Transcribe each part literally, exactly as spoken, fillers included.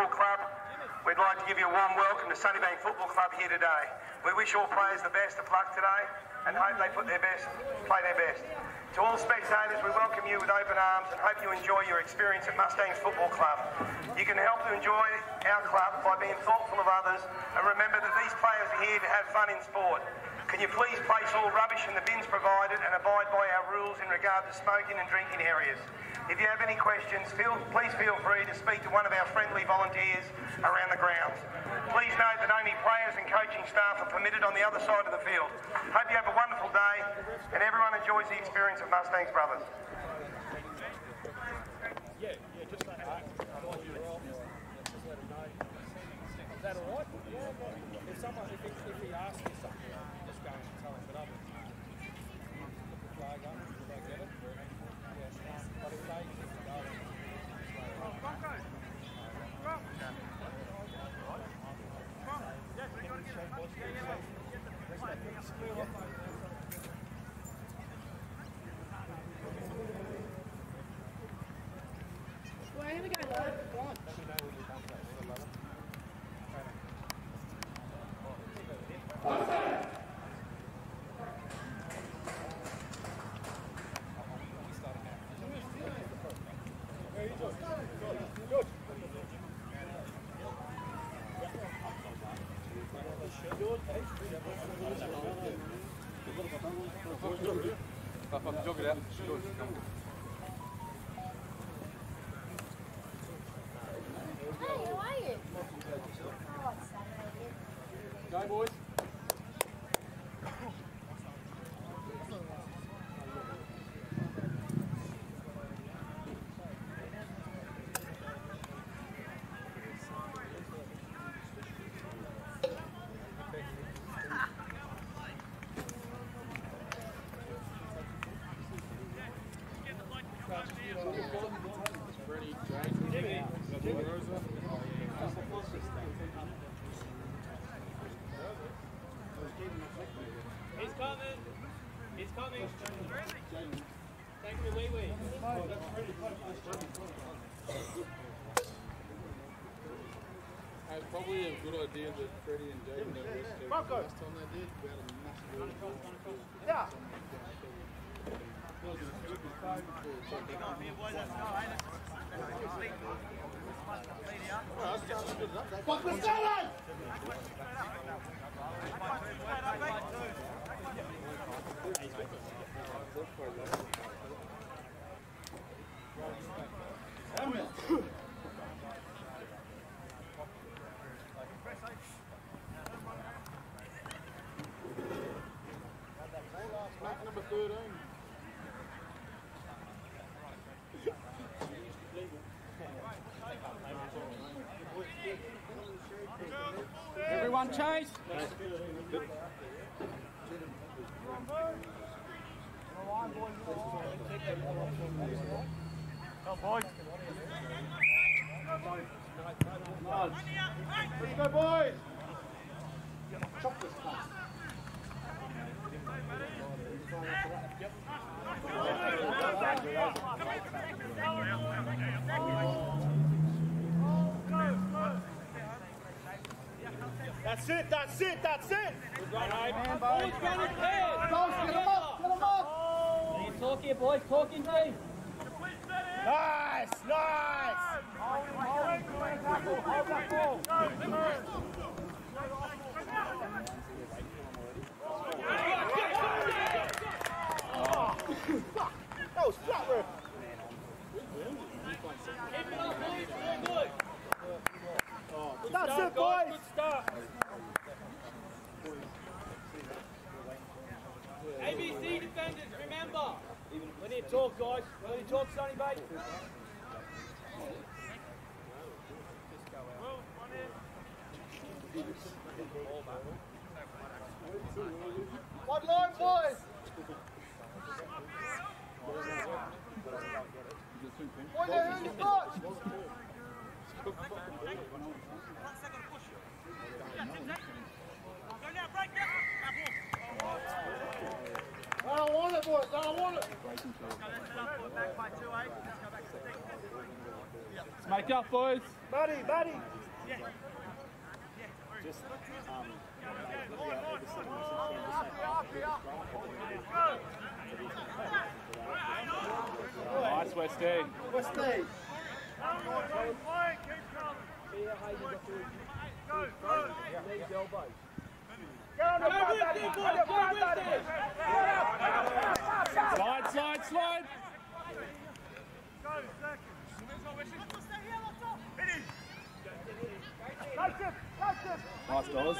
Football Club, we'd like to give you a warm welcome to Sunnybank Football Club here today. We wish all players the best of luck today and hope they put their best, play their best. To all spectators, we welcome you with open arms and hope you enjoy your experience at Mustangs Football Club. You can help to enjoy our club by being thoughtful of others and remember that these players are here to have fun in sport. Can you please place all rubbish in the bins provided and abide by our rules in regard to smoking and drinking areas? If you have any questions, feel, please feel free to speak to one of our friendly volunteers around the grounds. Please note that only players and coaching staff are permitted on the other side of the field. Hope you have a wonderful day and everyone enjoys the experience of Mustangs Brothers. Yeah, yeah, just let her know. Just let her know. Is that all right? Yeah, if someone, if he, if he asks you something, just go and tell him. But other than that, put the flag up, will they get it? Yeah, but if they just go and oh, Bronco! Come! Come! Yes, we got to get it. Yeah, yeah, well, get the flag. Well, here we go, love. Go on. Let me know when you're done with that. Love it. Jog it out. Hey, how are you? Go, boys. He's coming. He's coming. Thank you, wait, wait. It's probably a good idea that Freddie and Jaden don't risk it. Last time they did, we had a massive Yeah. Fuck the salad! Smack number thirteen. Everyone chase. Come boys. Let's go, boys! Chop this pass. That's it, that's it, that's it! Good run, Abe. Man, boys, running pairs! Get him up! Get him up! You talk here, boys, talking team. Nice, nice! Hold that ball. That was flat, bro. Keep it up, boys, all good. Good That's start, it, boys. Good start. A B C defenders, remember. When you talk, guys. When you talk, Sonny Bate. One line, boys. Boy, there, who you got? I don't want it, boys. I don't want it. Back by two, eight. Let's go back to the Let's make up, boys. Buddy, buddy. Just, um, nice, Westy. Westy. Go, go. Slide, slide, slide. Nice, Dollars.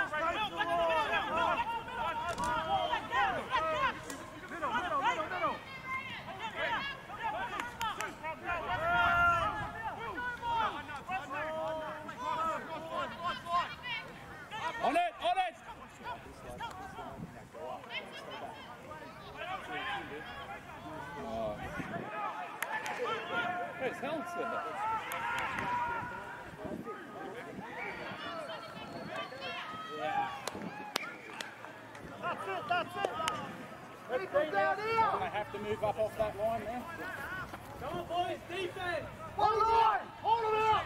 On it, on it! Oh. Where's Helmsley? That's it, that's it. Ready for down here. They have to move up off that line now. Come on, boys, defense! Hold the line! Hold them out!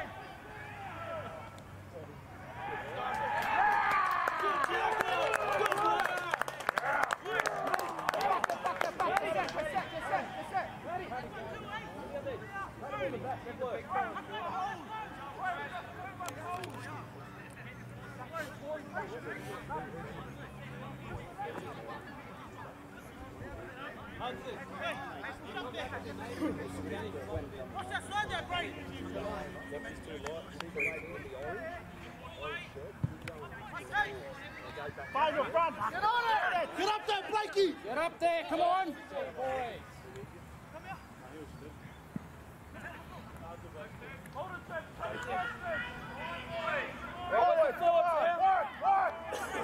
Watch that slide there, Brady! Find your front! Get on it! Get up there, Blakey! Get up there, come on! Forward, forward, forward, forward!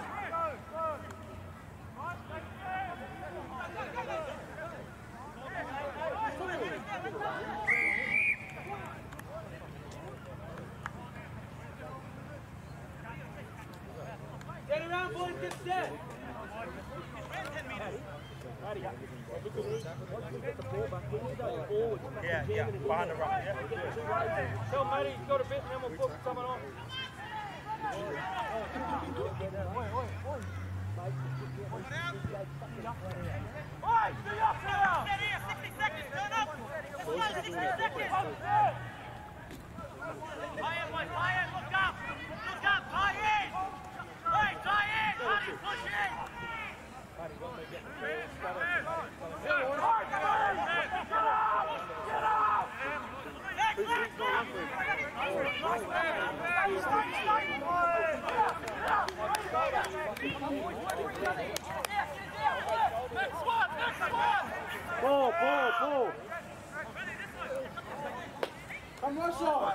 Get around, boys, get set! Yeah, yeah, behind the rock, yeah. Tell Matty he's got a bit and then we'll put someone on. Oi, stay up now! Get here, sixty seconds, turn up! Let's go, sixty seconds! Tie in, boys, tie in, look up! Look up, tie in! Hey, tie in! Matty, push in! Ball, ball, ball. Come rush on.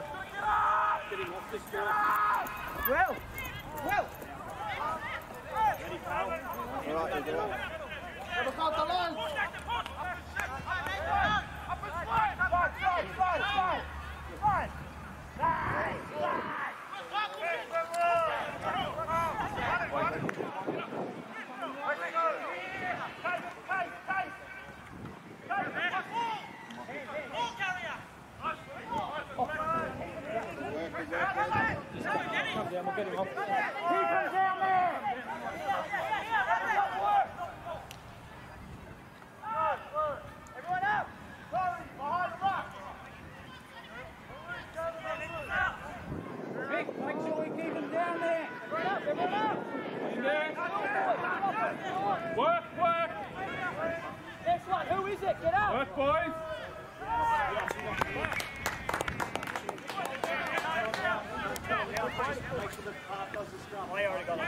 Well, well. All right, you go. Look out the line. Slide, slide, slide, slide. Slide. Slide, slide. We'll get him off. Keep him down there! Everyone out! Sorry, behind the rock! Vic, make sure we keep him down there. Everyone up, everyone up! In there. Work, work. Next one, who is it? Get up! Work, boys. I already got it.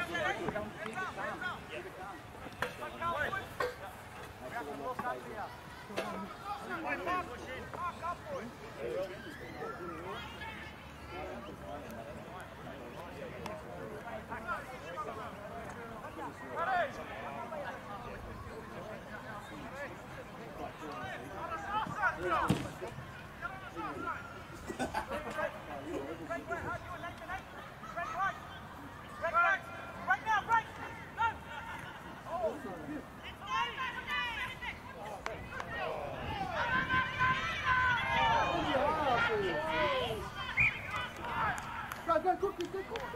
go quickly, go quickly.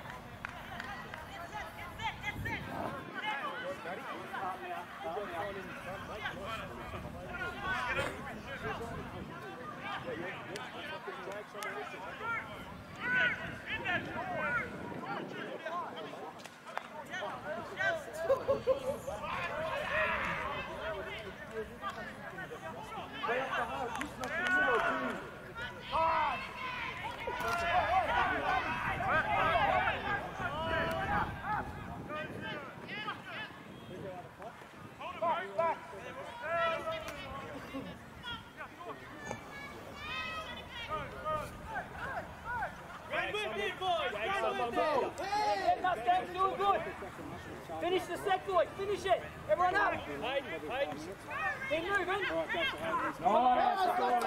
Finish the set, boys. Finish it. Everyone up. Hayden, Hayden. Keep moving. Nice.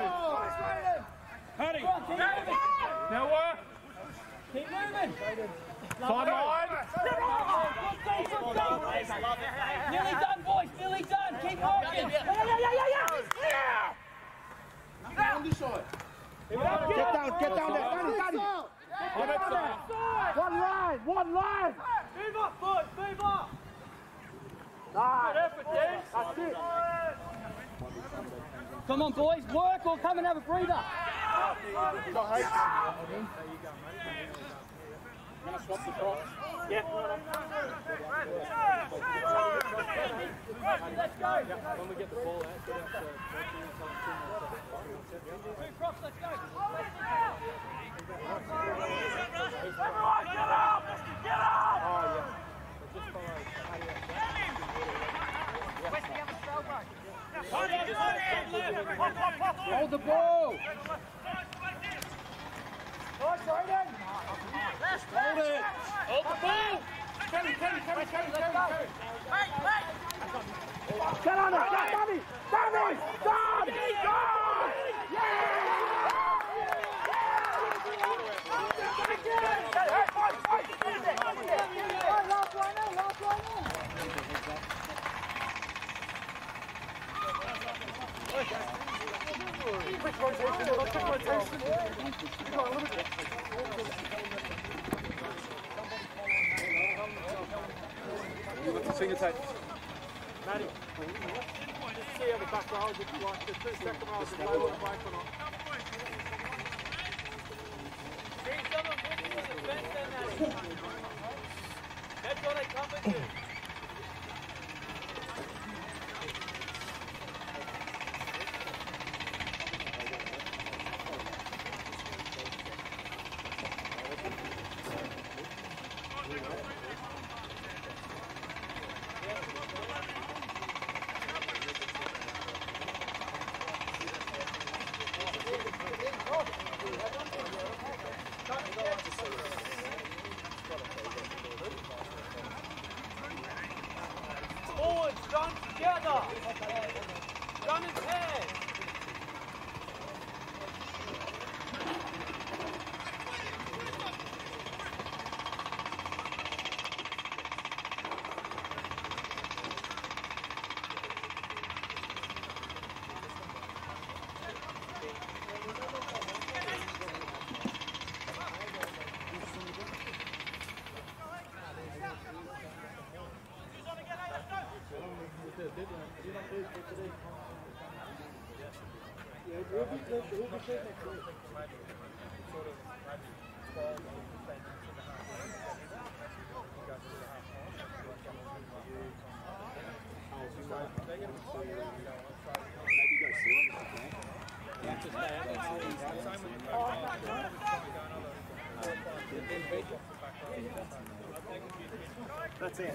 Hurry. Keep moving. Now what? Keep moving. Sideline. Nearly done, boys. Nearly done. Keep walking. Yeah, yeah, yeah, yeah, yeah. On this side. Get down, get down there. Danny, Danny. Get down there. One line, one line. Move up, boys. Move up. Nice. Good effort, Dan. That's it. Come on, boys. Work or come and have a breather. I'm gonna swap the props. Yeah. Let's go. When we get the ball out, get out to Two props, let's go. Everyone, get up! Get up! Oh, yeah. Just follow. Hold the ball! Nice, Aiden! Hold it! Hold the ball. Kenny, Kenny, Kenny, Kenny, Kenny, Kenny! Hey, hey. Get on it! Get Danny! Danny! Done! Done! Last one in, last one in. Quick rotation, quick rotation. You got a little bit. You got the finger tape. Matty, just see how the back row looks like. The two second rows if they want to break or not. See someone pushing the fence then, Matty. That's what they come into. Forwards, run together. Run in pairs. That's it.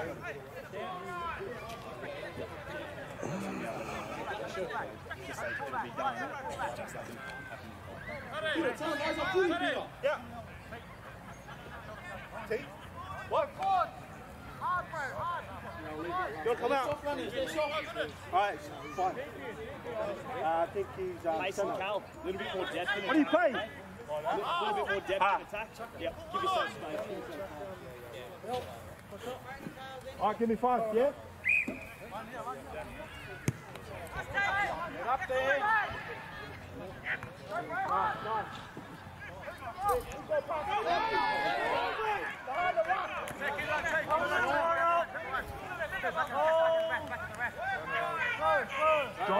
Yeah. T? What? You want to come out? Alright, fine. Uh, I think he's um, Mason Cal. a little bit more depth. What do you pay? A little bit more depth Ah. in attack. Yep. Give yourself space. Alright, give me five, yeah? Get up there. Nice, nice.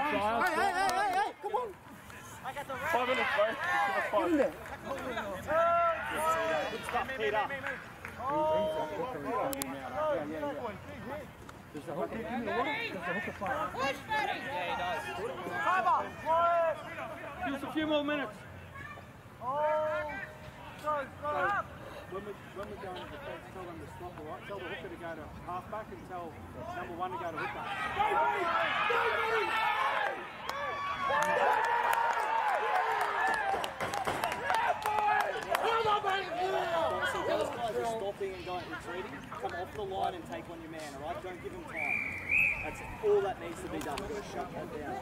Hey, hey, hey, hey, hey, come on. Five minutes, bro. Give him there. Good stuff, Peter. Does the hooker give me the rock? Does the hooker fire? Give us a few more minutes. When we, when we go into defence, tell them to stop, all right? Tell the hooker to go to half-back and tell number one to go to hooker. Those guys are stopping and going retreating. Come off the line and take on your man, all right? Don't give him time. That's all that needs to be done. We've got to shut that down.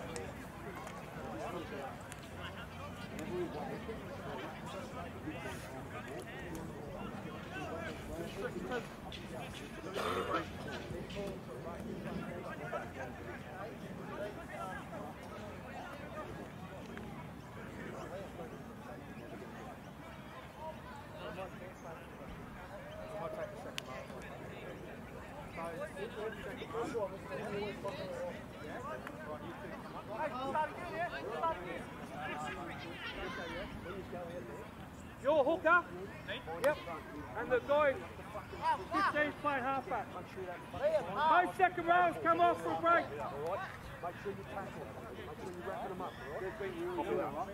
You're a hooker. Yep. And the guy fifteen playing halfback. Both second rows come off for a break. Make sure you tackle them. Make sure you're wrapping them up. They've been really good, right?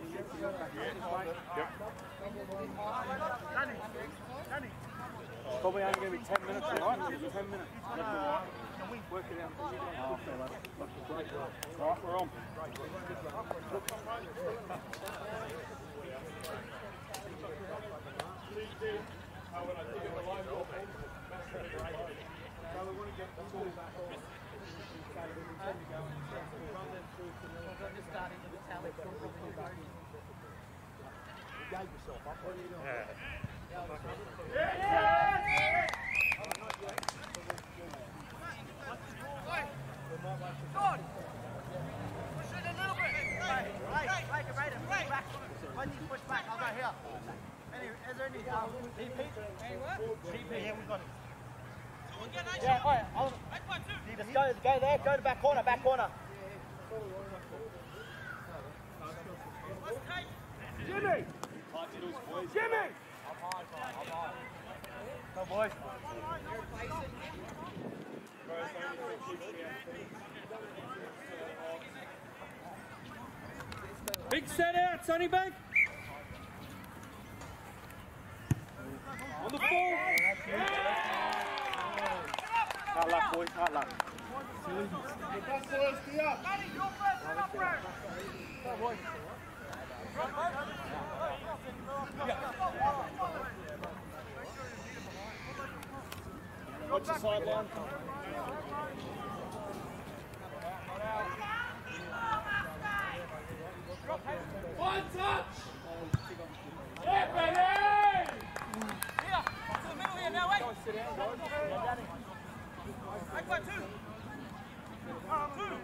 Danny, Danny. Probably only going to be ten minutes, all right? ten minutes. Work it out. All right, we're on. Yeah, all right. I'll, just go, go there, go to back corner, back corner. Jimmy! Jimmy! Come boys. Big set out, Sunnybank. On the ball. Hard luck, boys, hard luck. Watch the sideline. One touch. Yeah, baby. Here, to the middle here now, wait. Back one, two. One, two.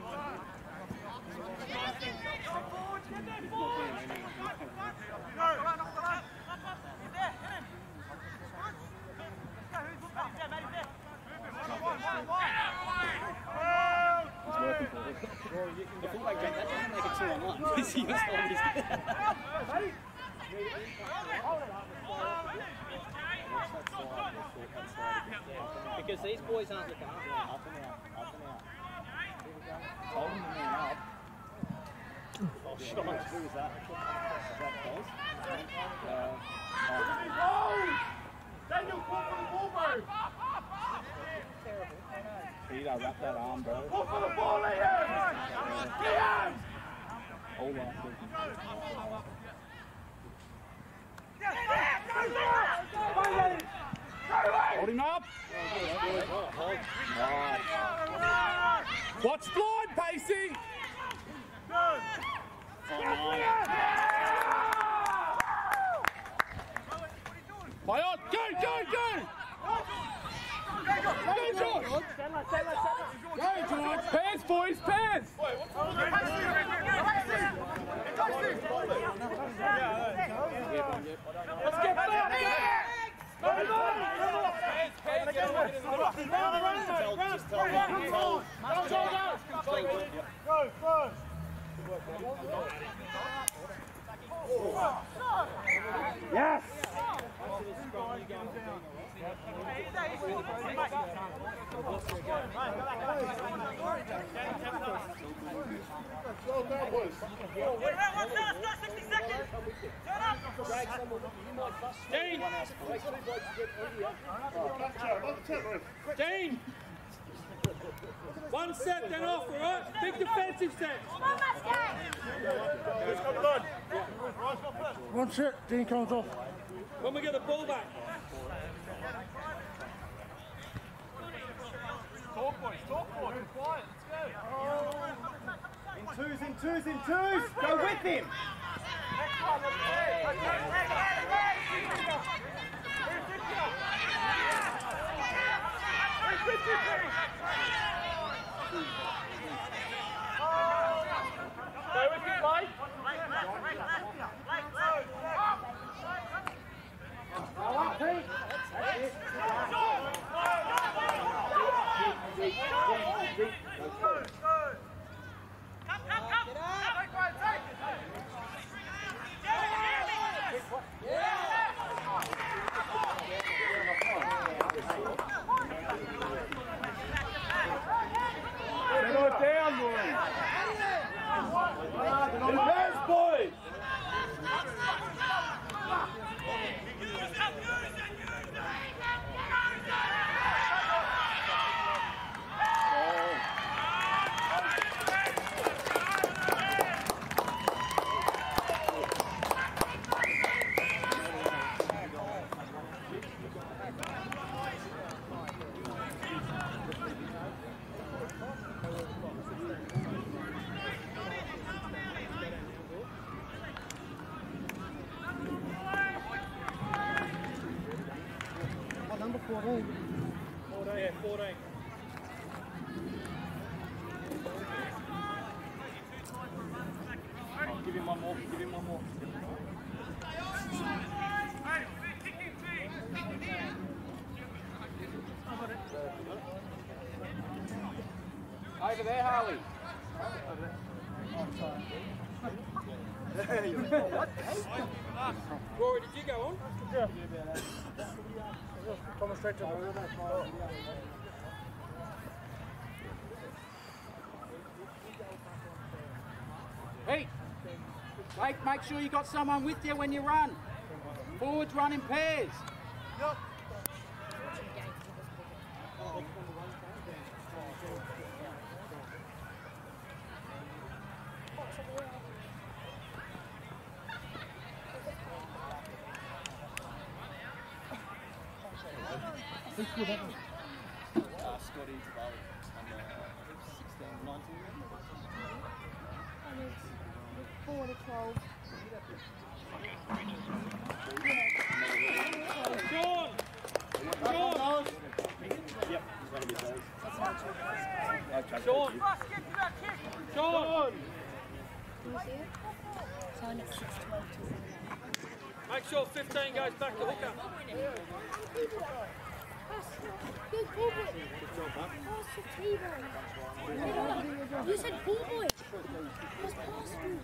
Come forward, get there, forward. Go. Run off the line. He's there, hit him. Let's go, who's there? He's there, mate, he's there. One, one, one. It's working for us. The fullback game, that doesn't make it two on one. Because he was always there. Because these boys aren't looking up, they're up and out, up and out. Holding the man up. Oh, shit. Who was that? Was that close? Uh, oh. Daniel, pull for the ball, bro. Peter, wrap that arm, bro. Pull for the ball, Liam. Liam. Hold on. Hold him up. Nice. Watch blind, Pacey. Oh, nice. Play on. Go, go, go. Go, George. Go, George. Pairs, boys, pairs. Let's get back. Go first. going for Dino, Slow down, boys. Dean! Dean! One set, then off, all right? Big defensive set. One set, Dean comes off. When we get the ball back. Talk, boys, talk, boys. Quiet, let's go. In twos, in twos, in twos! Go with him! Next one, let's go. Stay with him, Mike. Come, come, come! Take one, take it! Settle it down, boys. Advance, boys. Number fourteen. fourteen, yeah, fourteen. Oh, give him one more, give him one more. Over there, Harley. Rory, did you go on? Coming straight to the Hey, Blake, make sure you got someone with you when you run. Forwards run in pairs. Yep. Uh, Scotty Tavalli, under sixteen, nineteen. Four to twelve. Sean! Sean! Yep, he's going to be those. Okay. Sean! Russ, get to that kick! Sean! Can you see it? Sign at six twelve to seven. Make sure fifteen goes back to hooker. Good pool boy. Pass to T-Boy. You said pool boy. Just pass me.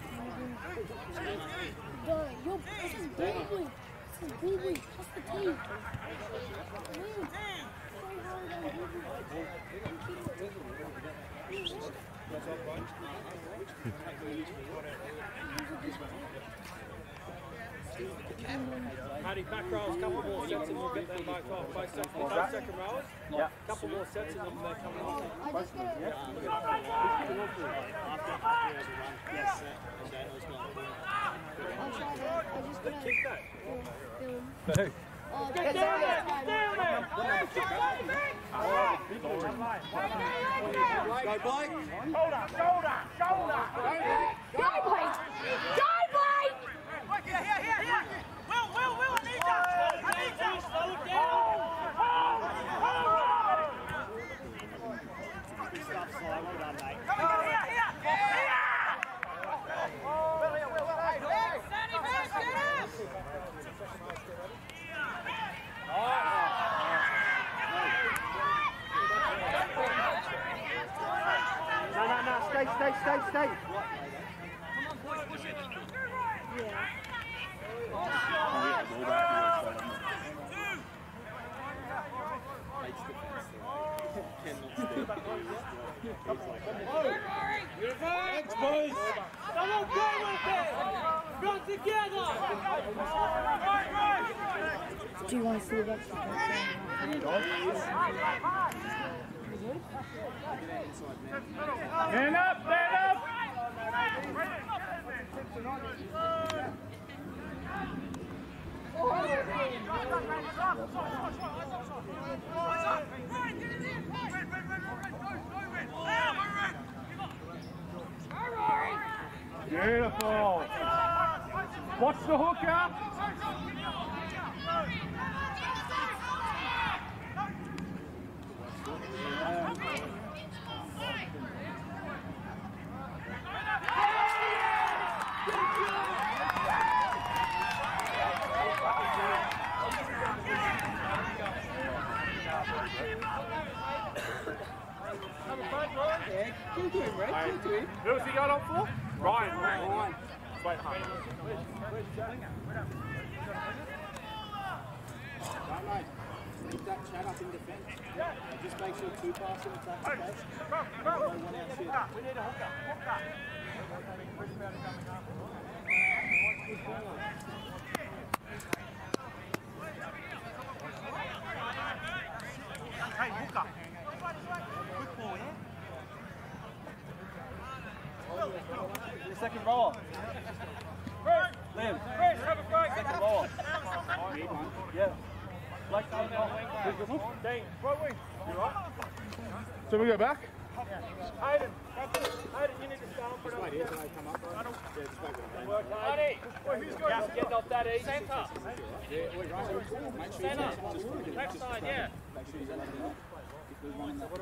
Duh, yo, this is pool boy. This is pool boy. Pass the T. Man. So hard on Paddy, back rows, couple more sets and we'll get them both off. Both, sec both second rowers, Yeah. couple more sets and then they're coming off. I just got it. I'll try that. I just got Kick that. film. Who? Oh, Get down there! Get down there! Go, Blake. Shoulder, shoulder, shoulder! Go, Blake! Go, Blake! Wait, here, here, here, here! Will, Will, Will, I need you! I need you! Slow it down! Come on, here, here! Here! Will, here, Will, Will, hey, hey! Sandy, back, get up! No, no, no, stay, stay, stay, stay. Yeah. Thanks, boys. Come on, go with it! Run together! Do you want to see that? Stand up, stand up. Beautiful. Watch the hooker. Who's he got on for? Ryan. Ryan. Wait, huh? Don't know. Keep that chat up in defence. Just make sure two pass in attack the base. No one out shit. We need a hooker. Hooker. Hey, hooker. Good ball, yeah? The second roller. Liam. Second roller. Need one. Yeah. Like that. Dean, right wing. You right? So we go back? Hayden, Hayden, you need to start for Wait here till they come up. Right? Yeah, just wait for them. work hard. Who's going? Just getting off that easy. Centre. Yeah, wait, right. Make sure he's Centre. just Left side, yeah. make sure he's on the right. If there's one in that. Just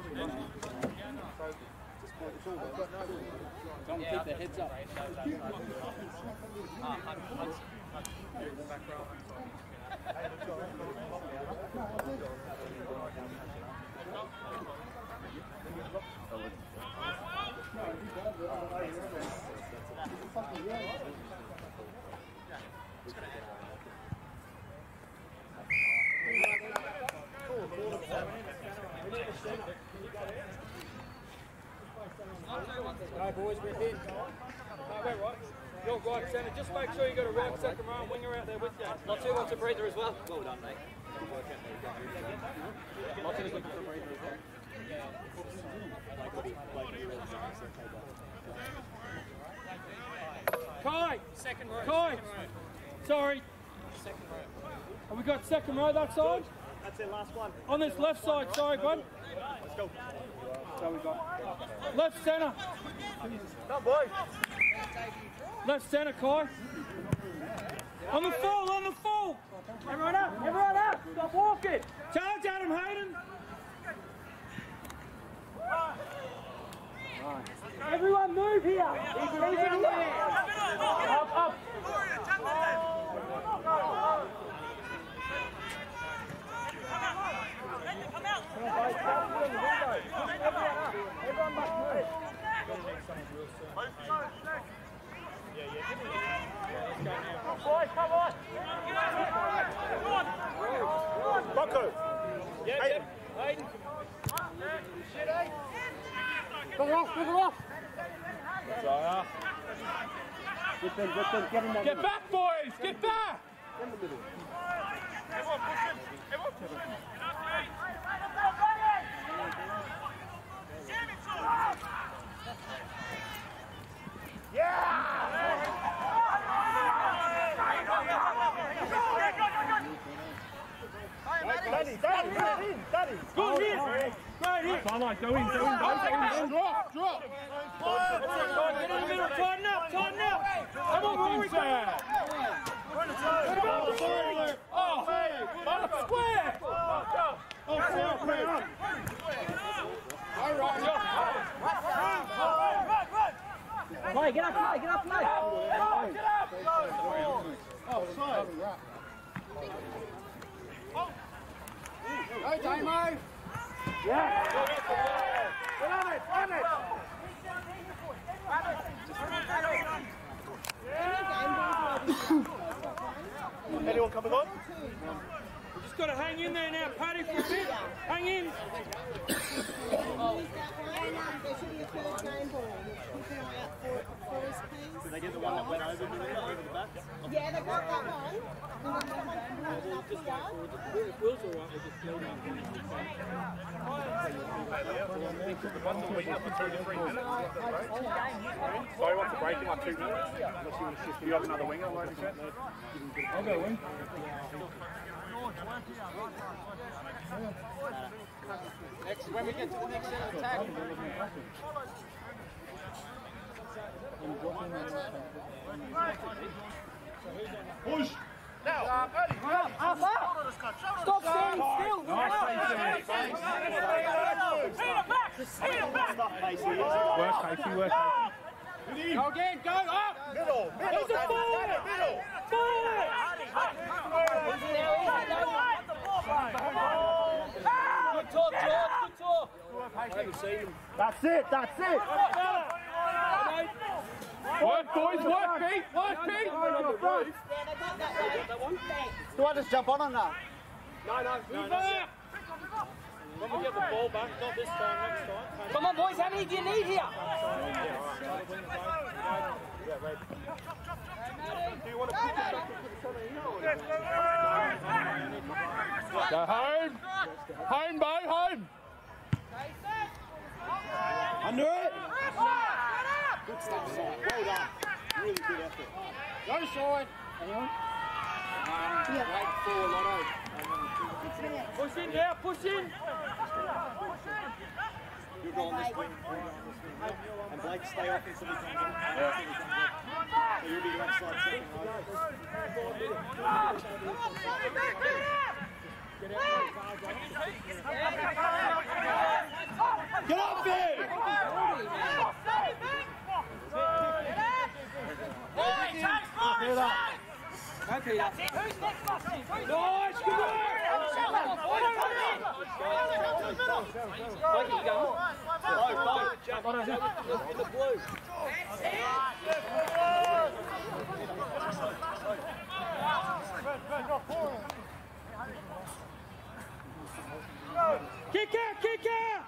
point it forward. Tell them to keep their heads up. No, boys, we're in. No, we're right. You're right, centre. Just make sure you got a right second row and winger out there with you. Not too much a breather as well. Well done, mate. Martin's looking for a breather as well. Kai! Second row. Kai! Sorry. Second row. Have we got second row that side? That's it, last one. On this left side, sorry, bud. Let's go. So we got left centre. Come, boys. Left centre, Kai. On the full, on the full. Everyone up, everyone up. Stop walking. Charge at him, Hayden. Everyone move here. Keep it easy. Up, up. Everyone must move. Boys, come on. Rocco. Yeah, Hayden. yeah. Hayden. Pick it off, pick it off. Get them, get them, get in there. Get back, boys. Get back. Everyone push him. Everyone push him. Daddy, Daddy, Daddy, Daddy. Go here. Right here. Come on, go in, go in, go in, go in. Drop, drop. Get in the middle. Tighten up. Tighten up. Come on, Rory. Come on. Oh, hey. On the square. Oh, fair, fair up. All right. Play, get up, play, get up, play. Oh, sorry. Hey, Damo. Yeah. Run it, run it. Anyone coming on? just got to hang in there now, Paddy, for a bit. Hang in. Use that one. There should be a third game ball. Keep an eye out for, for us, please. Did they get the one that went over the middle, over the back? Yeah, they got that one. And then the one coming up here. If Will's all right, we'll just build up. Sorry, what's the break in like two minutes? Unless you want to shift. Do you have another winger, like you said? I'll go wing. Next, when we get to the next set of attack. Push! Now, Stop standing still. Nice, Work, Casey, work, Casey. Go again, go up. Middle, middle, He's a forward. middle. Forward. Good talk, George. Good talk. That's it, that's it. Work, boys, work, Pete, work, Pete. Yeah, they got that one. Thanks. Do I just jump on on that? No, no, no, no. When we get the ball back, not this time, next time. Come on, boys, how many do you need here? Go home. Home, Bo, home. Under it. Good stuff, Simon. Well done. Really good effort. Go, Sean. Anyone? Wait for Lotto. Push in now, push in. You're going this way. And Blake, stay off until he comes in. So you'll be left side second, Get up there. Get up. Go, Peter. Who's next, Buster? Nice, good work. Where can you go? Low, low. Jump in the blue. Kick out, kick out!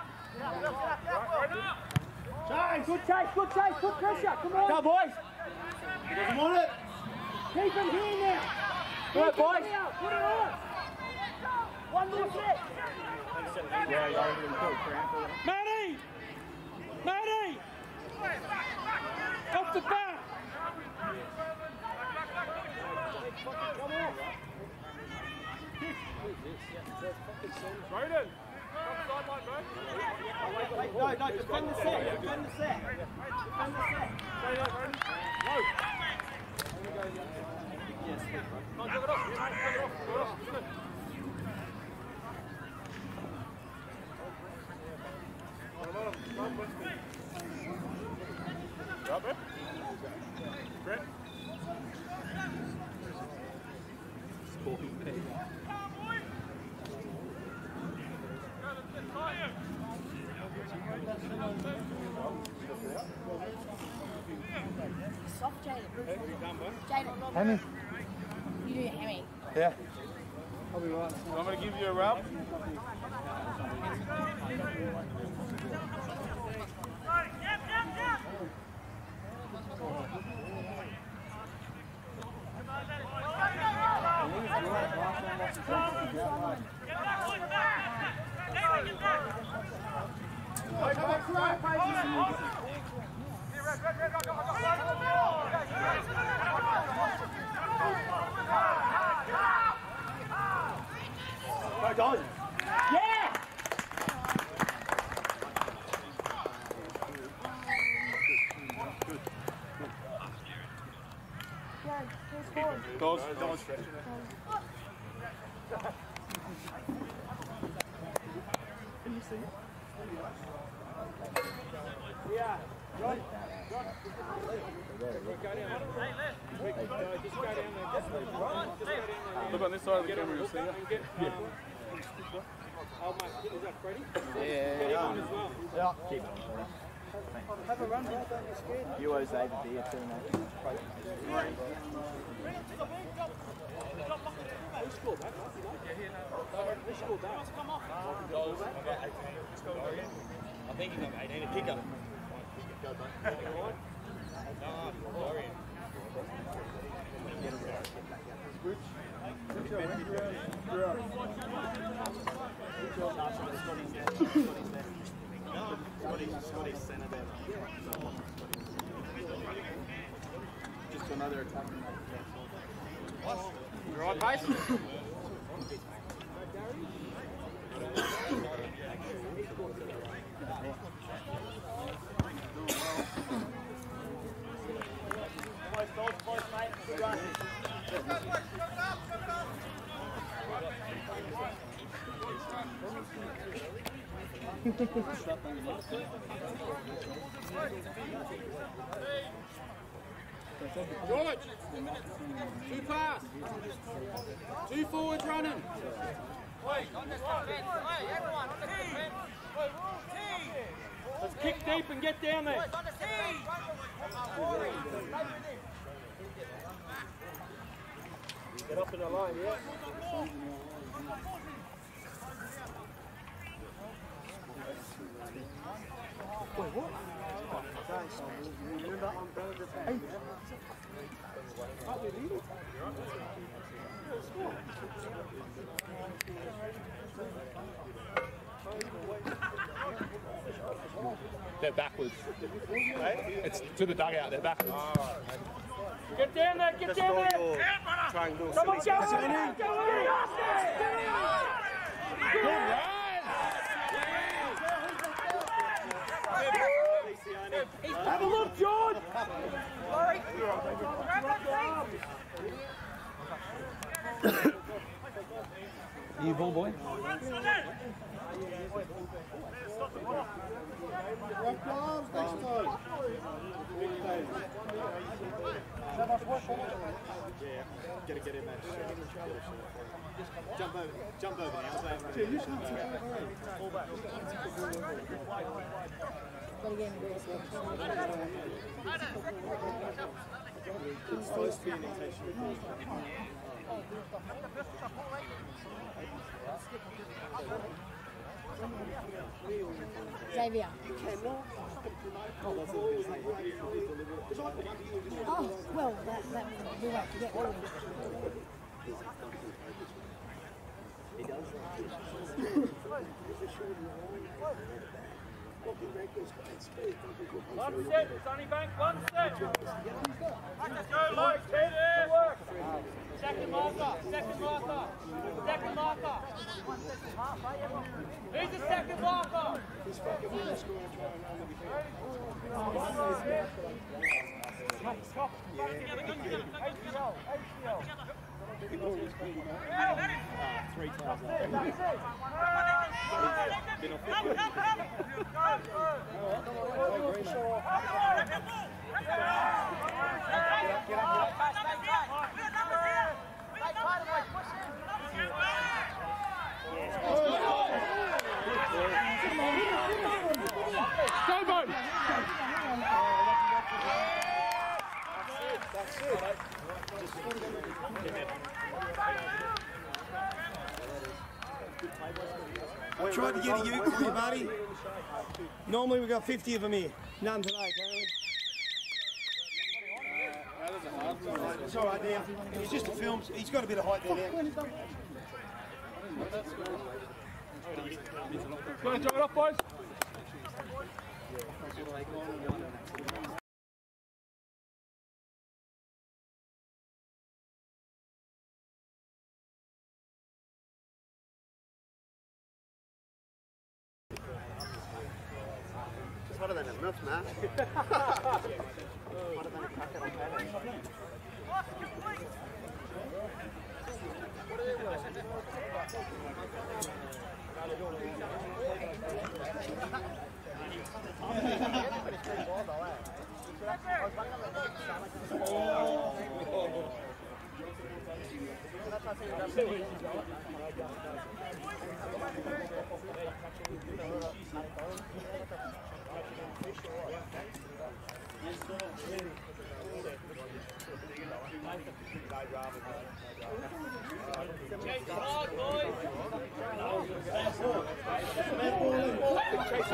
Chase. Good chase, good chase, good pressure, come on! Go, boys. He doesn't want it. Keep him here now! Go, Keep boys. him here, put it on! One more set! Matty! Matty! Off the back! Roden. No, no, defend the set. Defend the set. Defend the set. Yes. Drop it. Brett. Sporting pig. Soft Jaden. Jaden. Hammy. You do hammy. Yeah. I'll be right. I'm going to give you a rub. Go, guys. Yeah! Goals. Goals. Can you see it? Yeah. Right. Right. Go down. Hey, Les. Just go down there. Just go down there. Look on this side of the camera, you'll see it. Yeah. Oh, mate, is that Freddie? Yeah. Get him on as well. Yeah. Keep it. Have a run. You always say the beer too, mate. scored that, you know? They scored that. I think he got eighteen. A kicker. Scotty's centre there. Just another attack. You're right, pace. George, two pass, two forwards running. Wait, on this defense. Hey, everyone, on the defense. Wait, we're all team. Let's kick deep and get down there. Wait, on the team. Get up in the line, yeah. Wait, what? Remember on Bell defense? They're backwards. It's to the dugout, they're backwards. Get down there, get down there! Triangle. Come on, go in! Go in! Good run! Have a look, George! Sorry. Are you ball boy? Rock arms next time. Yeah, gotta get him out. Jump over, jump over now. Yeah, you can't take over. It's supposed to be an intention. Xavier. Oh, well, that, that we won't forget, will we? He does. One set, Sunnybank, one set. Let's go, Luke. Head in. Work. Second marker, second marker, second marker. Who's the second marker? Stop. Together, go together. H P L, H P L. Three times. Go, Bo! That's it. I tried to get a uke for you, buddy. Normally we got fifty of them here. None today, apparently. It's all right now. He's just a film. He's got a bit of height there now. Go and jog it off, boys. It's hotter than a milk, man. Hotter than a cracker on paddle.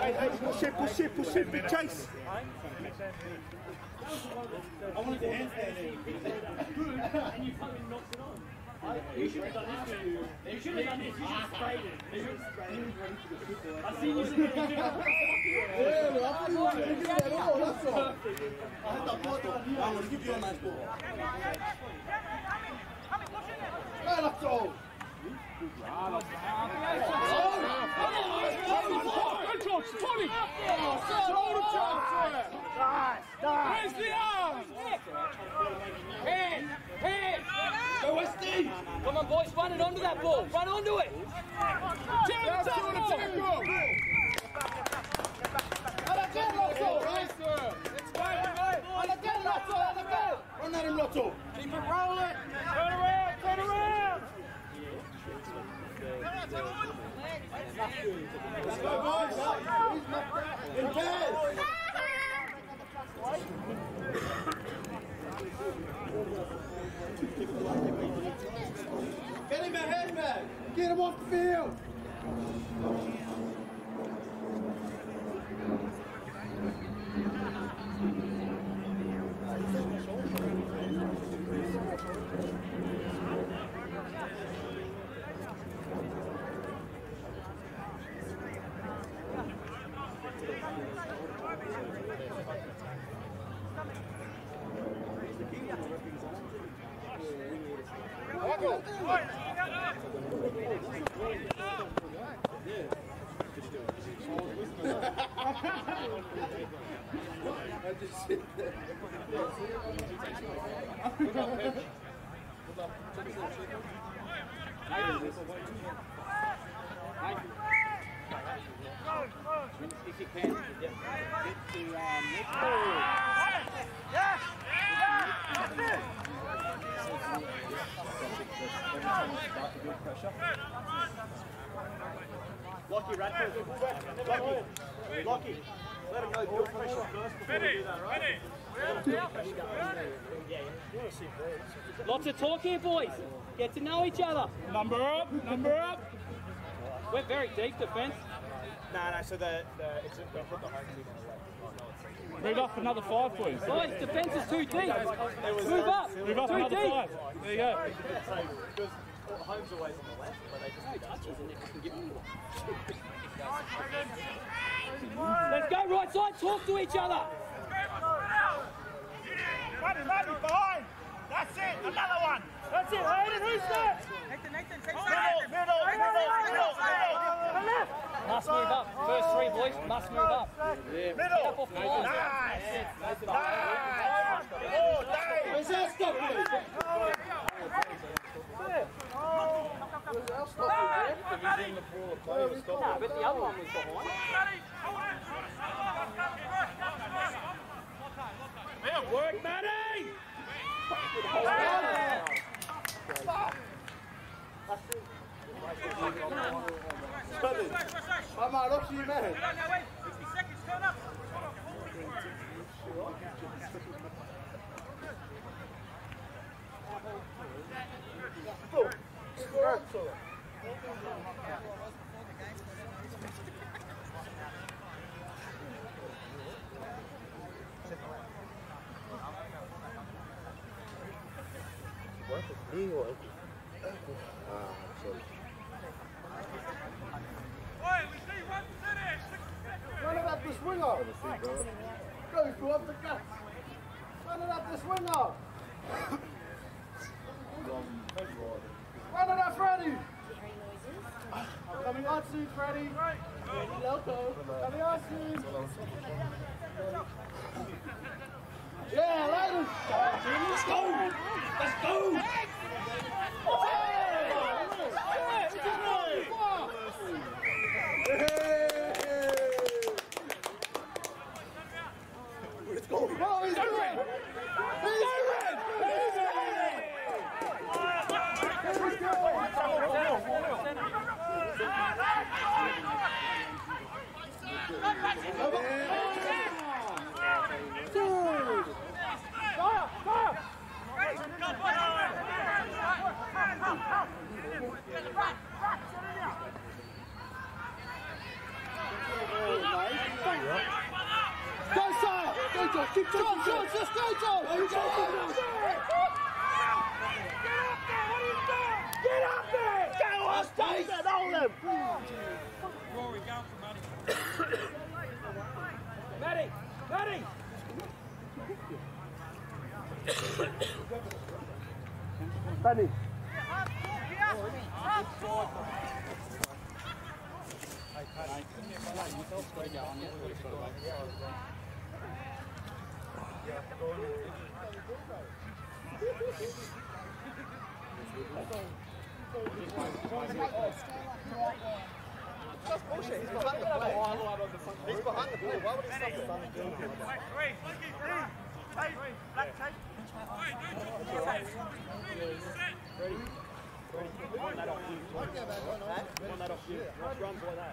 Hey, hey, push it, push it, push it, big chase. I wanted to handstand it. And you fucking knocked it on. You should have done this. You should have done this. You should have sprayed it. You should have sprayed it. I see you should have done it. Yeah, I thought you wanted to give that all, that's all. I had that part on you. I want to give you a nice ball. Yeah, that's all. Control, Tony! Show the chance! Where's the arm? Hands! Hands! Go Westy! Come on, boys, run it onto that ball. Run onto it. Turn the tackle! Run at him, Lotto! Keep it rolling. Turn around, turn around! Let's go, boys! In bed! Get him ahead, man! Get him off the field! If you can, get, get to um, Nick. Yes! Yes! Lockie, Radford. Lockie. Lockie. Let him know build pressure first before we do that, right? Lots of talk here, boys. Get to know each other. Number up, number up! We're very deep defence. No, no, so the, the, it's, they'll put the home team on the way. Move up another five, please. Boys, defence is too deep. Move up. Move up Too another deep. five. There you go. Because home's always on the left, but they just touches and they can give you Let's go right side. Talk to each other. Money, money, behind! That's it! Another one! That's it, Hayden, who's next? Nathan, Nathan, take middle, middle, middle, middle, middle! Must move up. First three, boys. Must move up. Middle! Up off the line. Nice! Nice! Oh, Dave! Where's that stop, please? Nah, but the other one was behind. Work, Matty! I'm out of you, man. sixty seconds, turn up! Run it up the swinger. Go for up the gut. Run it up the swinger. Run it up, Freddy. Coming on soon, Freddy. Freddy Loco. Coming on soon. Yeah, ladies. Let's go. Let's go. Let's go. No, he's doing it. He's Keep John, John, just go, John! Get up there! Get on stage and hold him! Rory, go for Matty. Matty! Matty! Benny. That's bullshit. He's behind the ball. He's behind the ball. Why would he stop the ball? Black tape. Ready. Run that off you. Run that off you. Runs like that.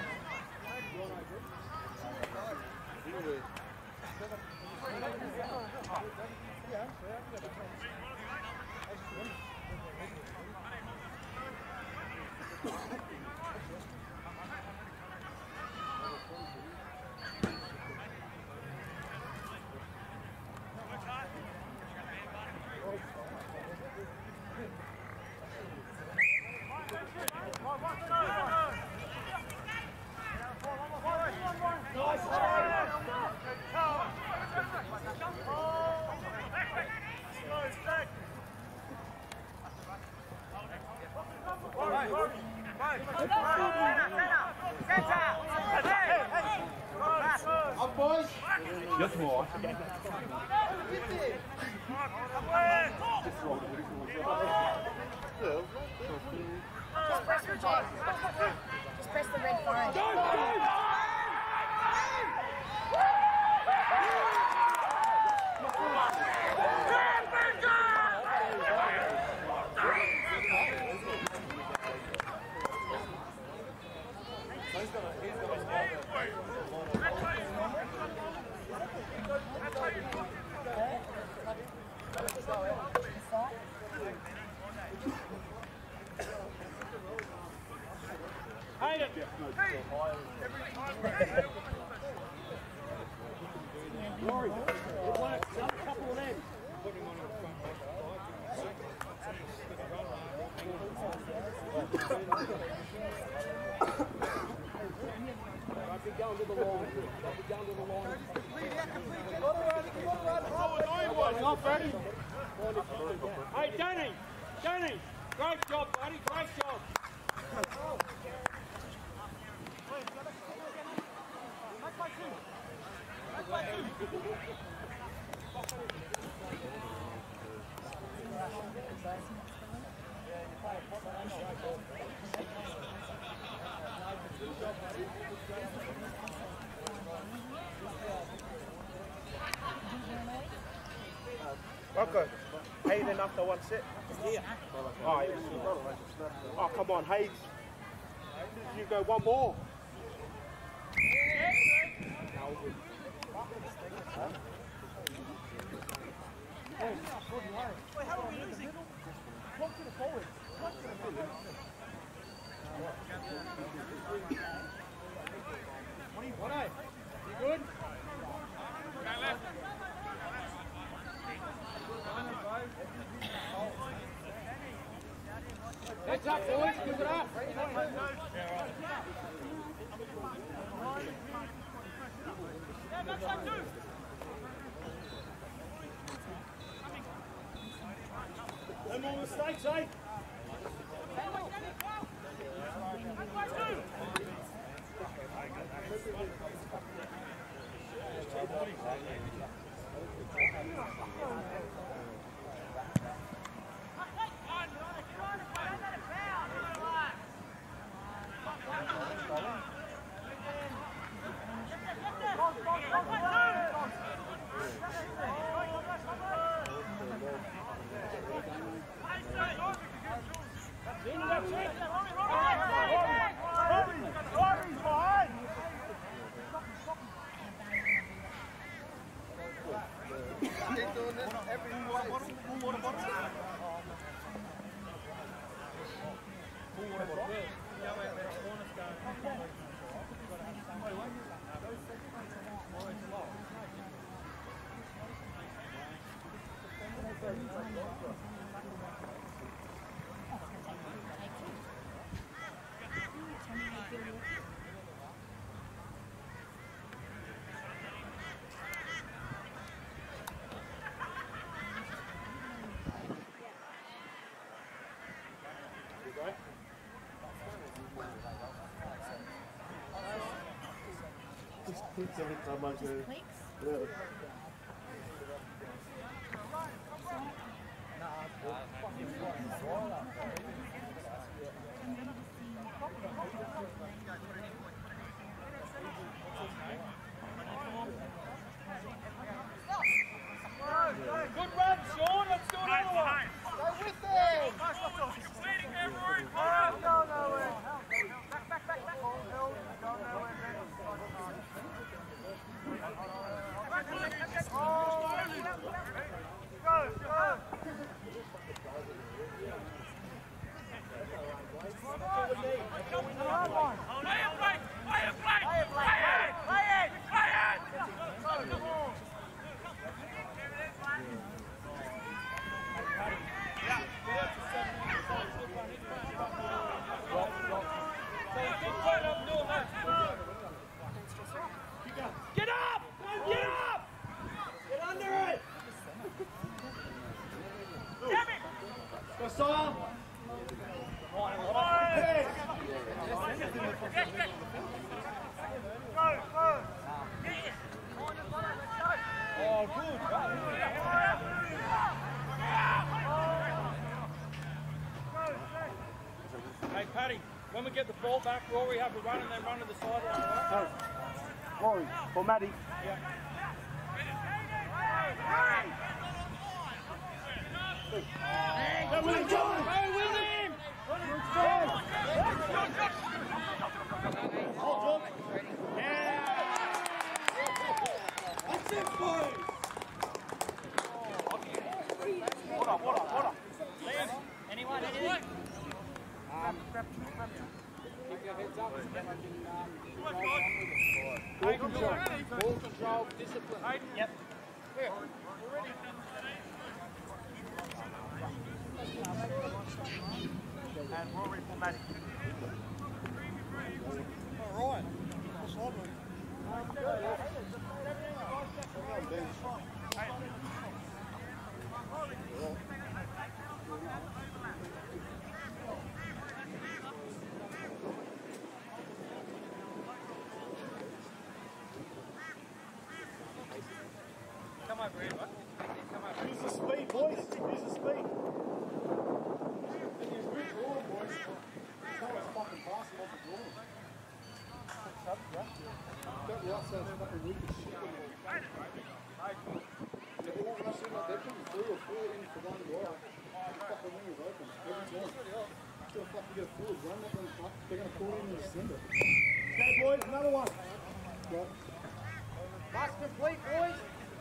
Up, boys. Just more. Just press the J. Just press the red flag. Hayden! Rory, it works. Another couple of them. I've been going to the line. I've been going to the line. Not Freddie. Hey, Danny! Danny! Great job, buddy. Great job. Okay. Hayden after one set. Yeah. Oh, yeah. Oh, come on, Hayes. You go one more. Wait, how are we losing? Come to the forward. Come to the forward. What are you? You good? Heads up, boys. Give it up. Yeah, that's what I do. No more mistakes, eh? Clicks every time I do. Yeah. Good run, Sean. Let's do another one. Go with him! Oh, no, no, way. Back, back, back, back. Go nowhere, Go, go. Play it, play, play it, play it, play it, play it, play it. Get up! Get up! Get under it! Go, Sawyer! Go, go! Oh, good. Hey, Paddy, when we get the ball back, Rory have a run and then run to the sideline. No. Rory, or Maddie. Yeah. Go with him, John! Go with him! Hold on. Yeah! That's it, boys! Hold on, hold on, hold on. Liam, anyone, anyone? Um, keep your heads up. Ball control, ball control, discipline. Yep. Here. And Rory for Maddie. All right. Come over here, bud. Come over. Use the speed, boys. Use the speed. Use the draw, boys. Always fucking pass him off the draw. That right side's fucking weak as shit. They're all rushing like they're putting three or four in for one wide. The fucking wing is open every time. Still fucking get forward, run that one fuck. They're going to pull in and send it. Okay, boys, another one. Go. Pass complete, boys.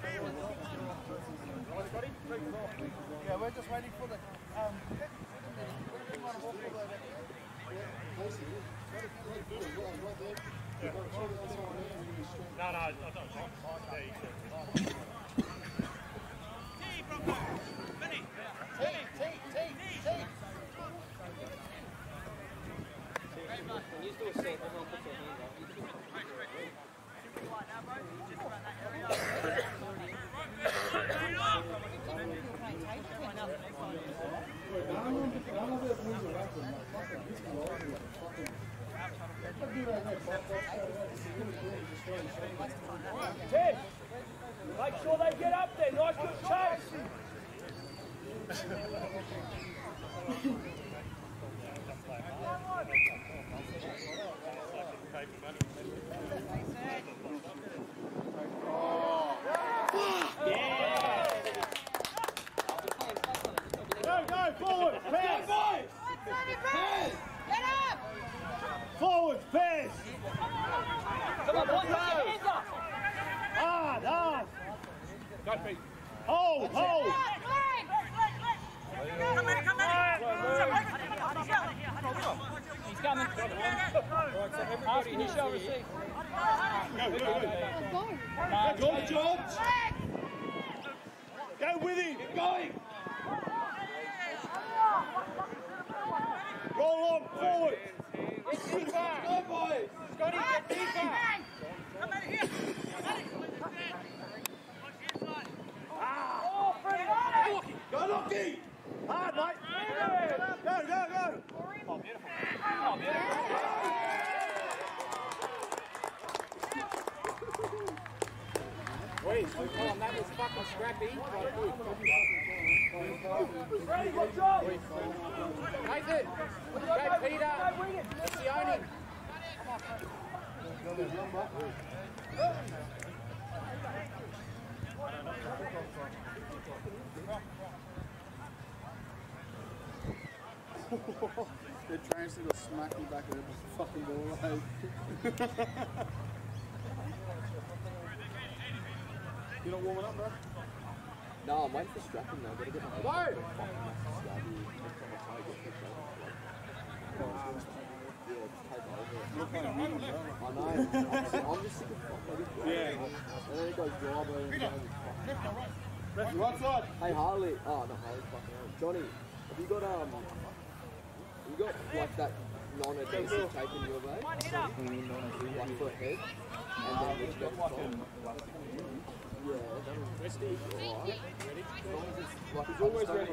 Yeah, we're just waiting for the um. No, no, I don't. There you go. T, Bronco. Vinny. T, T, T, T. When you do a set, everyone puts their hand up. Ted, make sure they get up there. Nice good chase. Go, go, forward, pass! Boys! Pass! Get up! Forward, pass! Come on, boys, put your hands up! Hard, hard! Go, Pete. Hold, hold! Come in, come in. He's coming. Alright, so everybody, he shall receive. Go, go, go! Uh, Good job! Go with him! Keep going! ball long, forward. Get deeper. Go, boys. Scotty, get deeper. Come out of here. Oh, Freddie. Go, Lockie. Hard, mate. Go, go, go. Oh, beautiful. Oh, beautiful. Wait, oh, that was fucking scrappy. Ready, watch out. Nathan, go Peter. It's the owning. They're trying to smack me back at the fucking ball. Like. You're not warming up, bro? No, I'm waiting for strapping now. I've got to get my Go! I know. I'm just sick of fucking. Yeah. And then it goes driver and goes. Right side. Hey Harley, oh not Harley, fucking hell. Johnny, have you got um, have you got like that non-adhesive tape in your bag? Like for a head, and then which goes top? Yeah, that's alright. As long as it's like, it's always ready.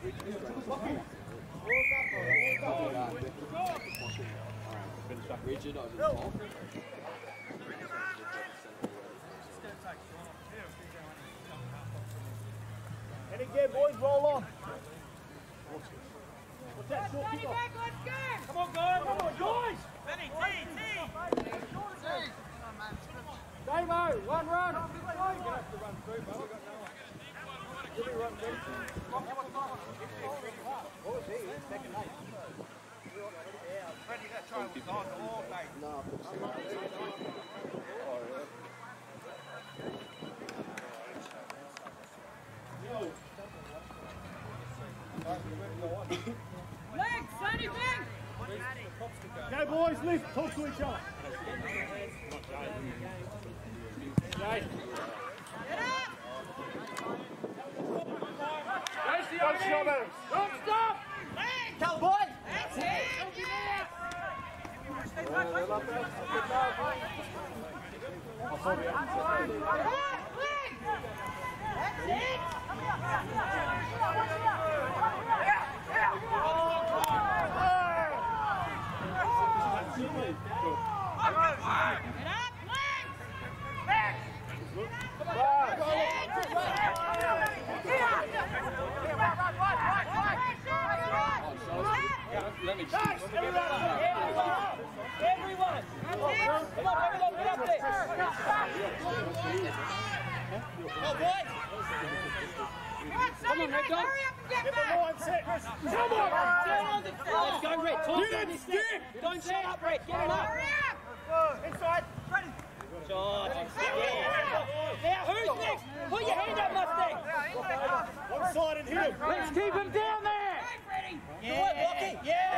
Rigid over the top. And again, boys, roll on. What's that short kick off? Come on, guys. Come on, guys. Benny, T, T. Damo, one run. You're going to have to run through, but we've got no one. Give me run, Benny. What was he? Second eight. Freddie, that try was on all day. No, Legs, Sonny, bang. Go, boys, lift. Talk to each other. Jay. Get up. Go, Showman. Don't stop. Tell boys. That's it. Let me Everyone! Everyone! Come on, everyone, get up there! Oh, boys! Come on, Red Dog! Hurry up and get back! Come on! Let's go, Red! Talk to this stick! Don't shut up, Red! Get him up! Hurry up! Inside! Ready! George! Now, who's next? Put your hand up, Mustang! One side and him. Let's keep him down there. Ready? Yeah! Good work, Lockie! Yeah!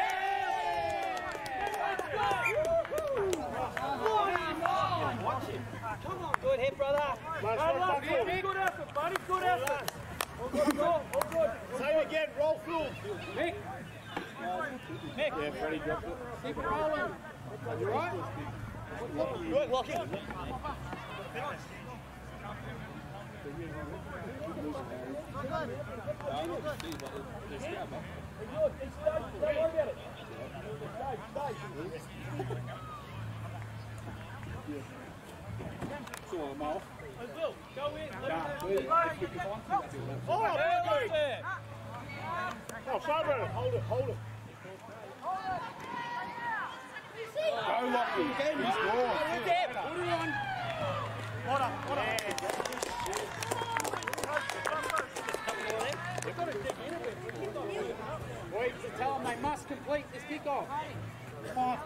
Come on, good hit, brother. Last one, back Good, full. good effort, buddy. Good effort. All good, all good. Say it again, roll full. Nick. Nick. Yeah, Freddie dropped it. Keep rolling. You right? Good, Lockie. Don't worry about it. Saw them off. Go in. Oh, very good. Oh, Showman, hold it, hold it. Go, Lockie. He's gone. Put it on. What up, what up? Boys, to tell them they must complete this kickoff. Come on.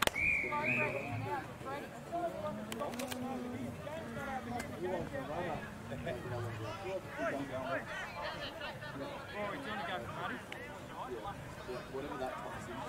whatever that comes in.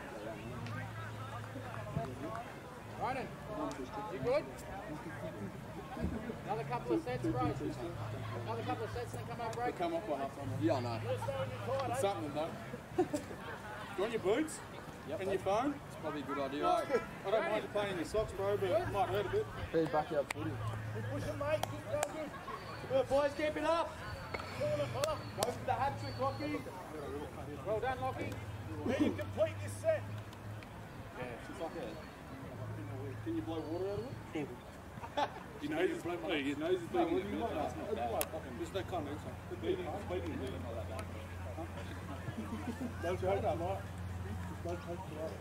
Ronan, you good? Another couple of sets, bro. Another couple of sets, then come up, break. Come off by half time. Yeah, I know. It's something though. Do you want your boots? And your phone? It's probably a good idea. I don't mind you playing your socks, bro, but it might hurt a bit. Be backyard footy. Push him, mate. Keep going. Good boys, keep it up. Go for the hat trick, Lockie. Well done, Lockie. Let him complete this set. Yeah, it's just like a... Can you blow water out of it? He knows he's bleeding. He knows he's bleeding. That's not bad. There's no kind of answer. The bleeding is bleeding. Bleeding not that bad. Don't take that, mate. Don't take that.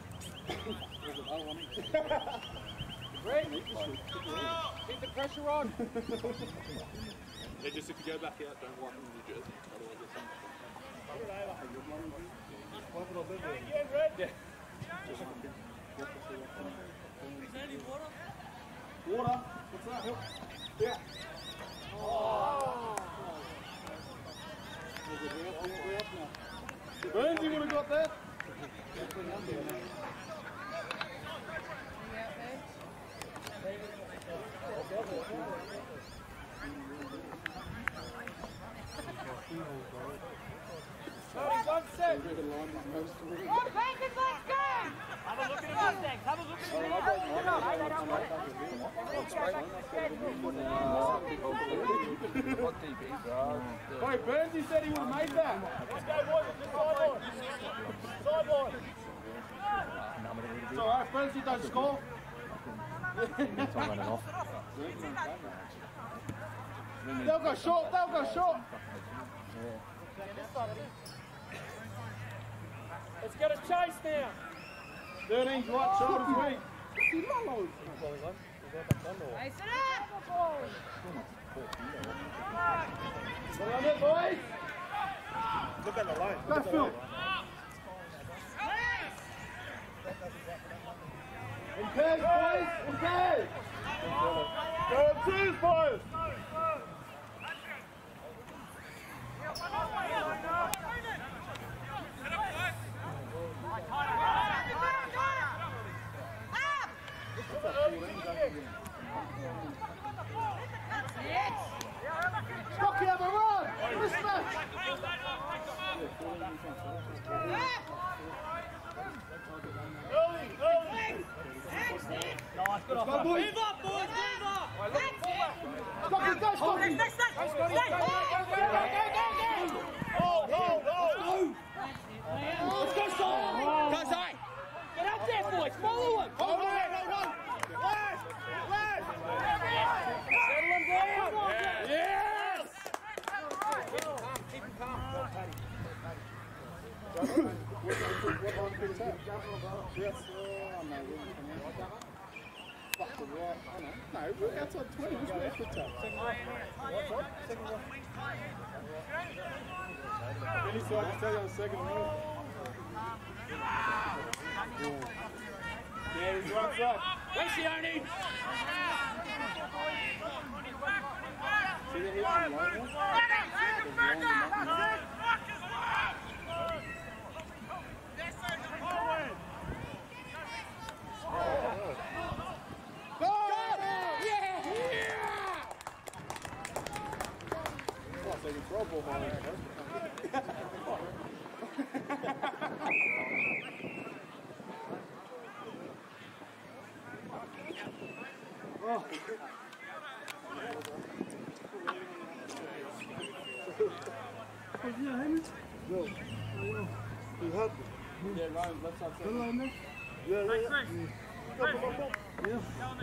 Great. Keep the pressure on. Yeah, just if you go back out, don't wipe them in your jersey. Otherwise, there's something. Yeah, Red. Yeah. Water. What's that? Help. Yeah. Oh. Burns, you would have got that. Starting one set. Come on, Bacon, let's go! Have a look at the Mustangs. Have a look at the Mustangs. Come on, hey, they don't want it. Hey, Burns, he said he would have made that. Let's go, boys. Just sideline. Sideline. It's all right, Burns, you don't score. They'll go short, they'll go short. Let's get a chase now. thirteen's right shoulder's weak. Hey, sit up! Well on it, boys. Look at the line. Go, Phil. In pairs, boys. In pairs. Go twos, boys. Rocky, have a run. Mismatch. Early, early. Nice, good off. Go, boys. Move up, boys, move up. Rocky, go, Rocky. Next, next, next! Go, go, go, go, Hold, hold, hold. Let's go, Simon. Go, Simon. Get out there, boys. Follow him. Hold, hold, hold, hold. Last, last. Settle him down. Yes. Keep him calm. Yes, oh, no, fuck the right. No, we're outside twenty. Who's got extra tap? Any side, just tell you on the second minute. Yeah, he's right side. Thanks, Sione. See that here on the line there? So you can throw a ball behind it. Oh. Yeah, Hamish? No. You had Yeah, Ryan, left side. Hello, Nick. Yeah, yeah, yeah. Yeah.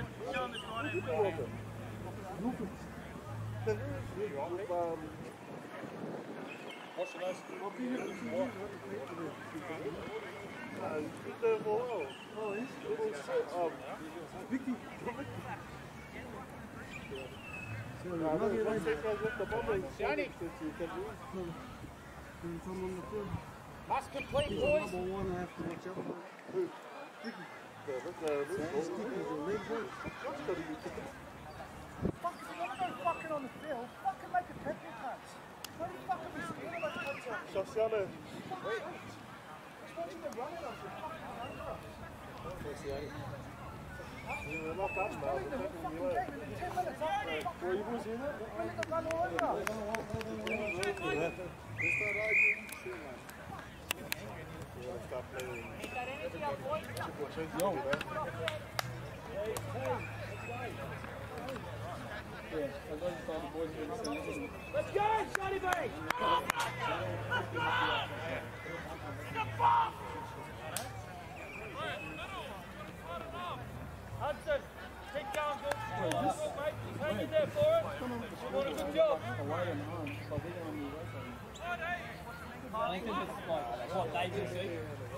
Um, What's the last? I'll be here for two years. Uh, he's been there for a while. Oh, he's Little set. Um, Vicky. So, I another don't one. think I left the ball. Sione. Come on the field. Must complete, boys. Number one, I have to watch out for. Vicky. Yeah, look, uh, So this he's ball. keeping his legs up. What's got to be kicking? Fuck, if you want to go fucking on the field, fucking make a tackle touch. What are you fucking be scared about the touch up? Sociale. Just watching them run it off your fucking You're not done, man. We're taking you away. ten minutes after the fucking Were you was in it? run it run all over us. Let's start arguing. See, man. Let's go, Shotty Bay! Hudson, keep going, good. Good, mate. Just hang in there for it. You want a good job. I think this is like what they do see.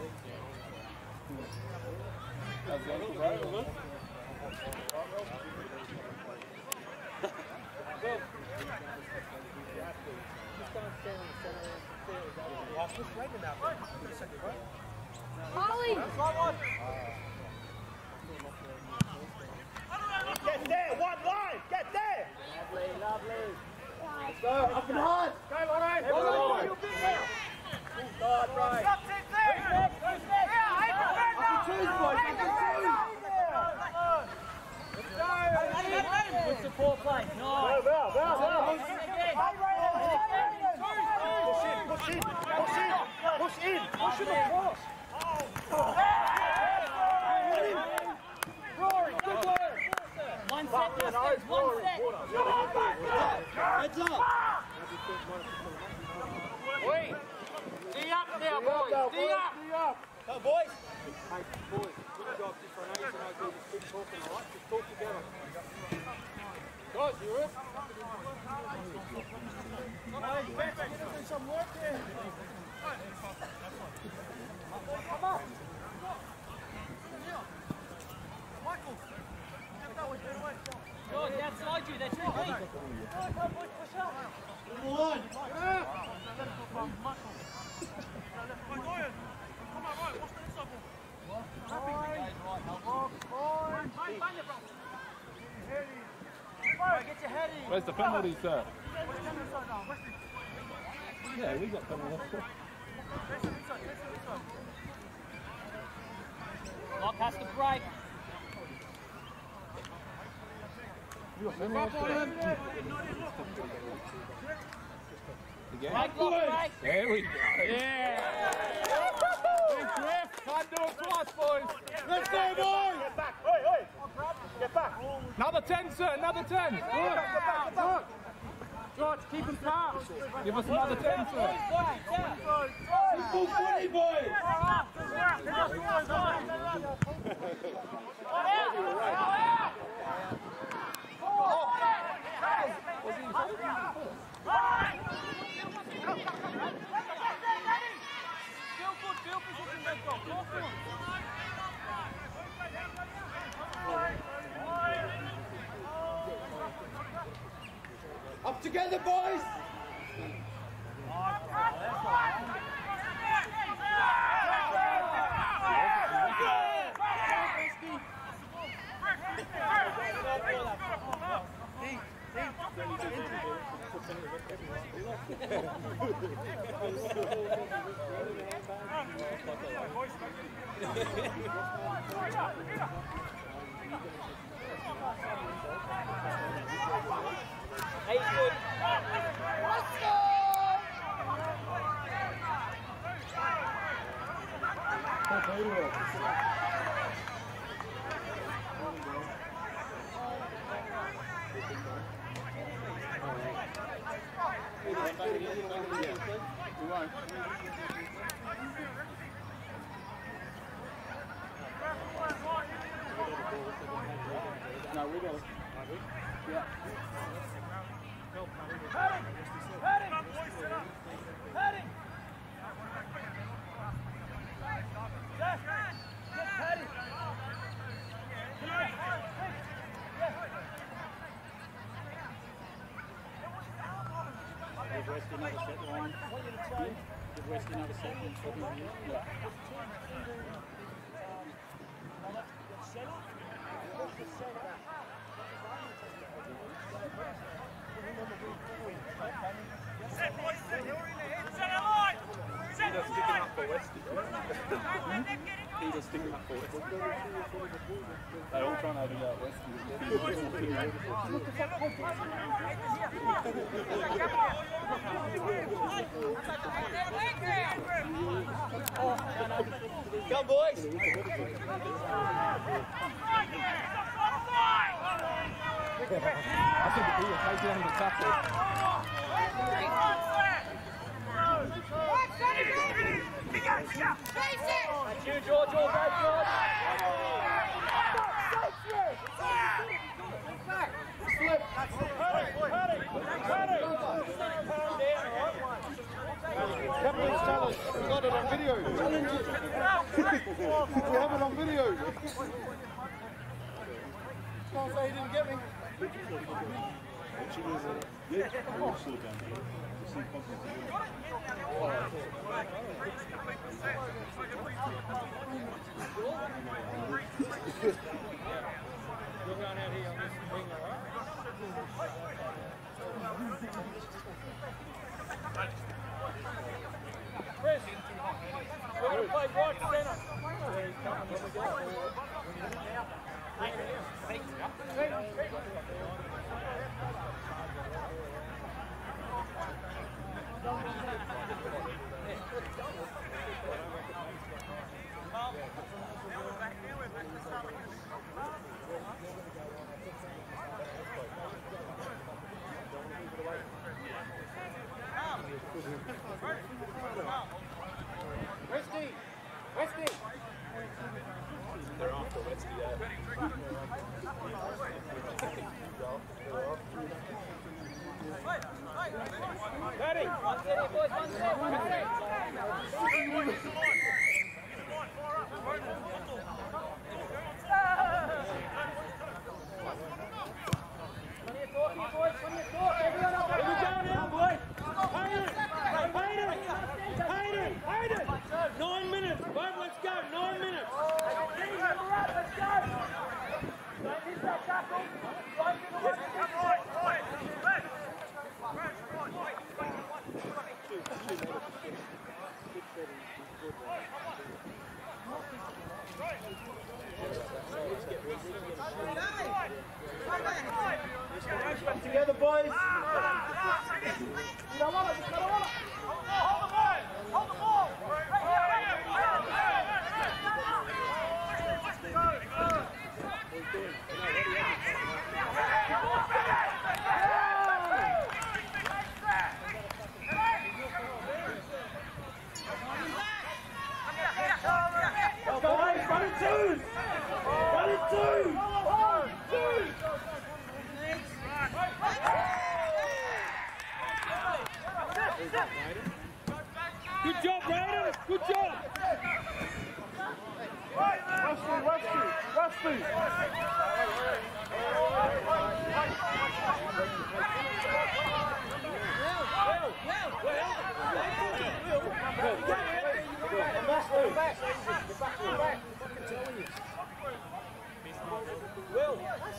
Holly! Get there, one line, get there! Lovely, lovely. Let's go, up and hard! Go, Lonnie! Lonnie! God, right. Who's next? Who's next? Yeah, eight to two, boys! Good support play. Nice. Well, well, well. Push in, push in, push in, push in, push in across. Rory, good work. One set, Mustangs, one set. Heads up. Wait. D up now, boys. D up. Go, boys. Hey, boys, good job. Just I know you're no good. Just keep talking, all right? Just talk together. Guys, you with? Hey, Beck, get us in some work there. Come on. Michael, get that way, get away. George, outside you, that's your lead. Come on, boys, push up. Come on. Get up. Come on, right, what's the inside ball? Get your head in. Where's the penalty, sir? Yeah, we got penalty. Lock has to break. Again? Break, lock, break. There we go. Yeah! Thanks, Ref. Can't do it twice, boys. Let's go, boys! Get back, oi, oi! Get back! Another ten, sir. Another ten. Get back, get back, get back! George, keep him calm. Give us another ten, sir. Full twenty, boys! Up together, boys! Eight good. No, we got it. Yeah. Heading! Heading! Heading! Jeff, get heading! Give West another set line. Give West another set line. Yeah. Set, boys, set! Set a line! Set a line! Peter sticking up for us. They're all trying to have it out west. Come, boys! I think the Peter takes down the tackle. That's you, George, all right, George. Slip. Captain's challenge. We got it on video. We have it on video. Can't say he didn't get me. You're going out here on this thing, all right? Chris, we're going to play right centre. Where he's coming, when we go forward. Westy! Westy! They're after Westy, yeah. Ready? One city, boys, one city, one city. Plenty of talk here, boys, plenty of talk. Everyone up. Here we go now, boys. Hayden! Hayden! Hayden! Hayden! Nine minutes. Bob, let's go. Nine minutes. Let's go. Don't miss that tackle. Right to the left. Together, boys! You don't want it, you don't want it. Hold the ball. Hold the ball. Right here, right here. Go, boys. Run it twos. Run it twos. Twos. Good job, Brayden. Good job. Rusty, Rusty, Rusty! Will.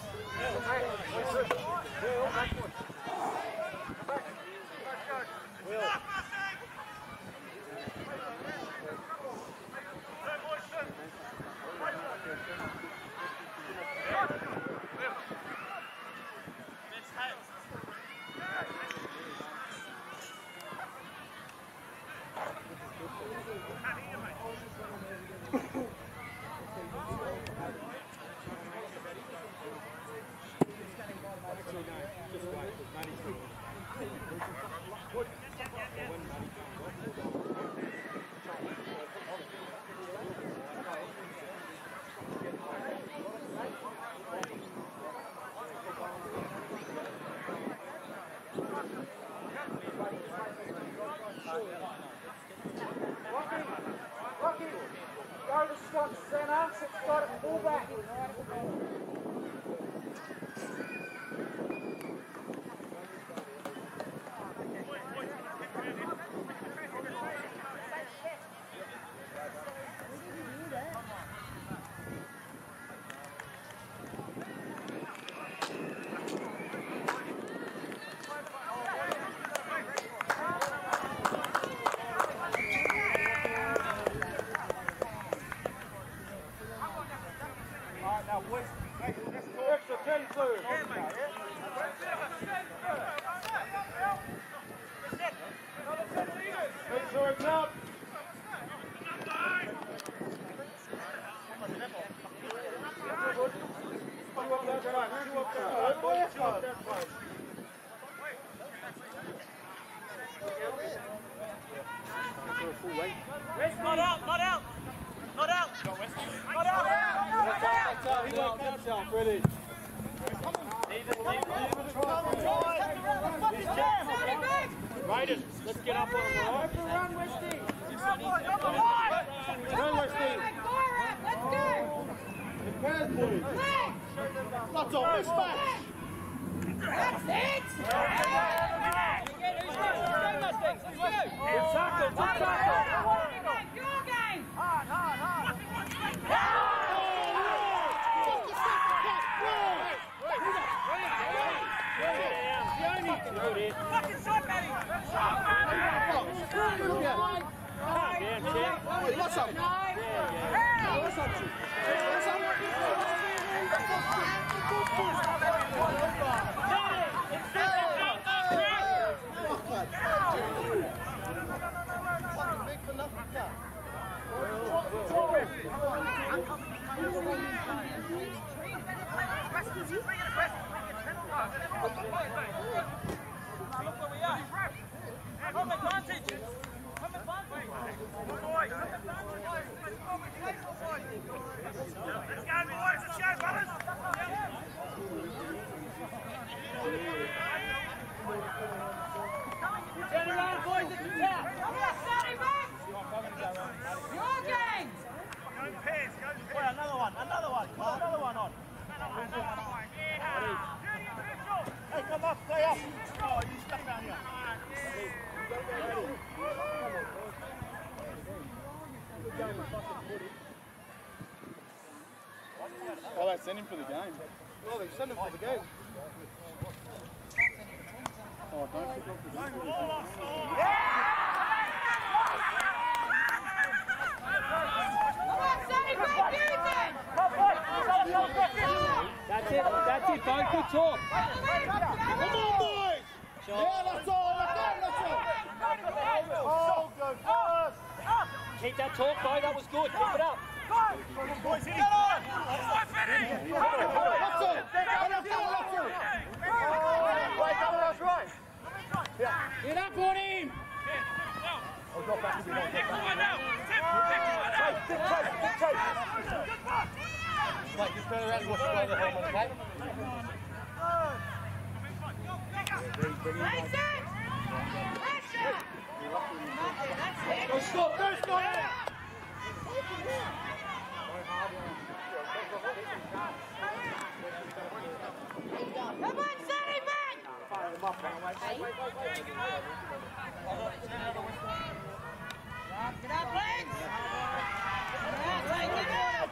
Rocky, go to Scott centre, sit Scott at fullback. Extra ten through. Make sure it's up. Not out, not out. Not out. Not out. Ready. Raiders, let's get up on them. Run, Westy. Go, Westy. Let's go. Pass, boys. Lots of mismatch. That's it. Who's next? Let's go, Mustangs. Let's go. Good tackle, good tackle. Your game. Fucking shot, Matty. What's up? What's up? Home advantage. Home advantage. Let's go, boys. Let's go, brothers. Turn around, boys. At the top. Your game. Go pairs, go pairs. Boy, another one. Another one. Put another one on. Hey, come up. Play up. Oh, you stuck down here. Oh, they sent him for the game. Oh, they sent him for the game. Oh, don't kick off the game. That's it, that's it, don't good talk. Come on, boys! Yeah, that's all, that's all, that's all. Oh, go first. Keep that talk, though, that was good, keep it up. Boys, get on. That's all. That's all, that's all. Get up on him! Mate, just turn around and watch the other helmet, okay? Go, Scott! Go, Scott! Come on, Sonny, man. Get up, legs. Yeah, take it out.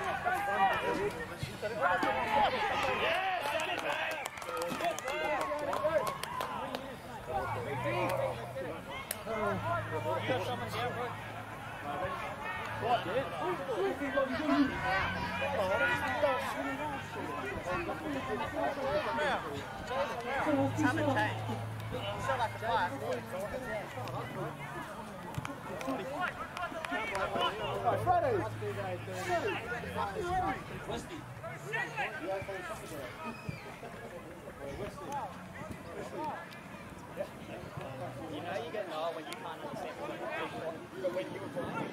You know you get low when you can't understand what you're when you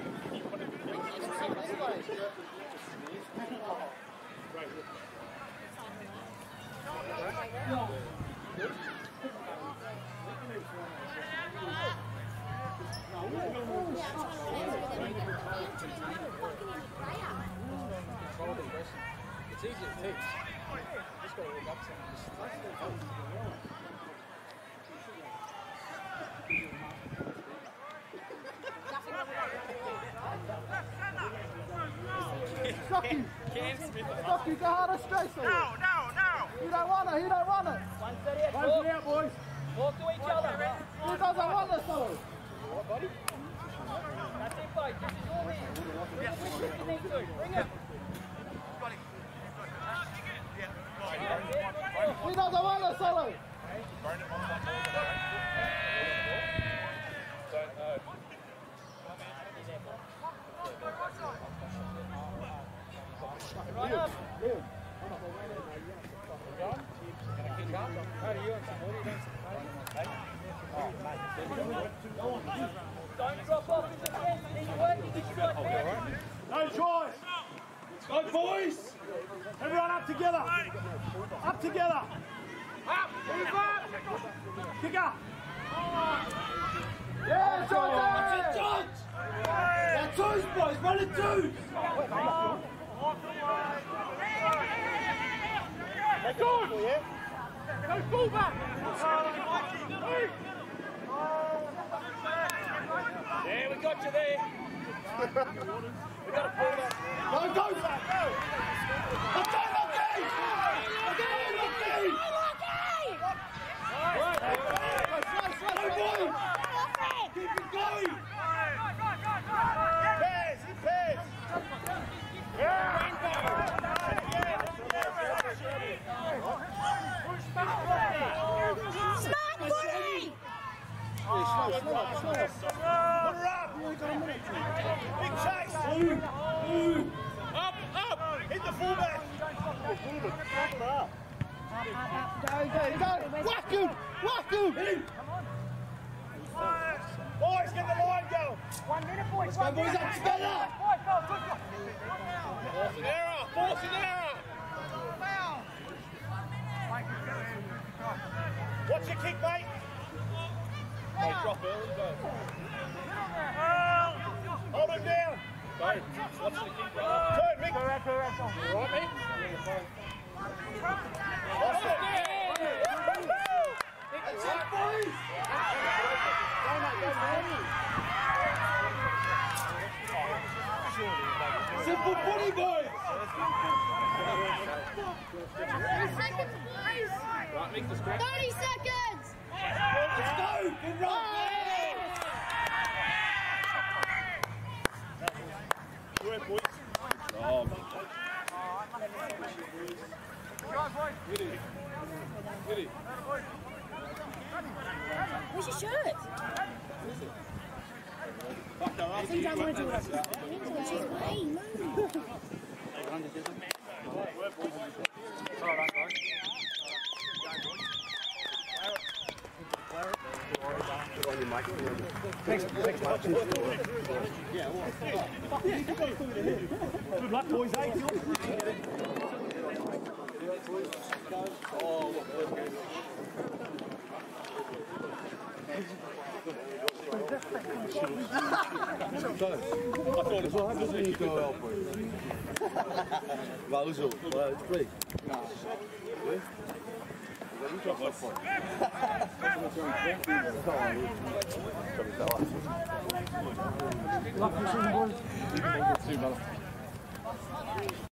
It's easy to teach. Just got to look up Stocky! Stocky, go harder straight, No, no, no. He don't want it, he don't want it! One thirty out, Close it out, boys! talk to each other. He doesn't want this, fellas! That's it, boys. This is all in. Bring it. Bring it. up together. Up together. Up! Move up! Kick up. Yeah, George! That's it, George. That's twos, boys. Run it twos. Good! Go full back! Yeah, we got you there. We got to pull that. Go, go, go. Let's go, Lockie! Go, Lockie! Go, boys! Keep it going! Pairs, in pairs! Smart footy! Slow, slow, slow. Put her up! Big chase! Ooh, ooh. Up, up! Hit the fullback! Go, go, go. Whack him! Whack him! Hit him! Boys, get the line going! One minute, boys. Go, boys, up together! Force an error! Force an error! What's your kick, mate? They drop early, go. Hold him down! Go. Watch the kick, brother. Turn, Mick! You all right, mate? Lost it! That's it, boys! Simple footy, boys! thirty seconds, boys! Right, make the scratch. thirty seconds! Let's go! Good run! Good boys. Oh, man. Get it. Get it. Where's your shirt? Fuck, they're I think I want to do it. Hey, move! Good luck, boys, eh? What happens when you go out, boys? Well, it's all. Well, it's big. Luck, boys.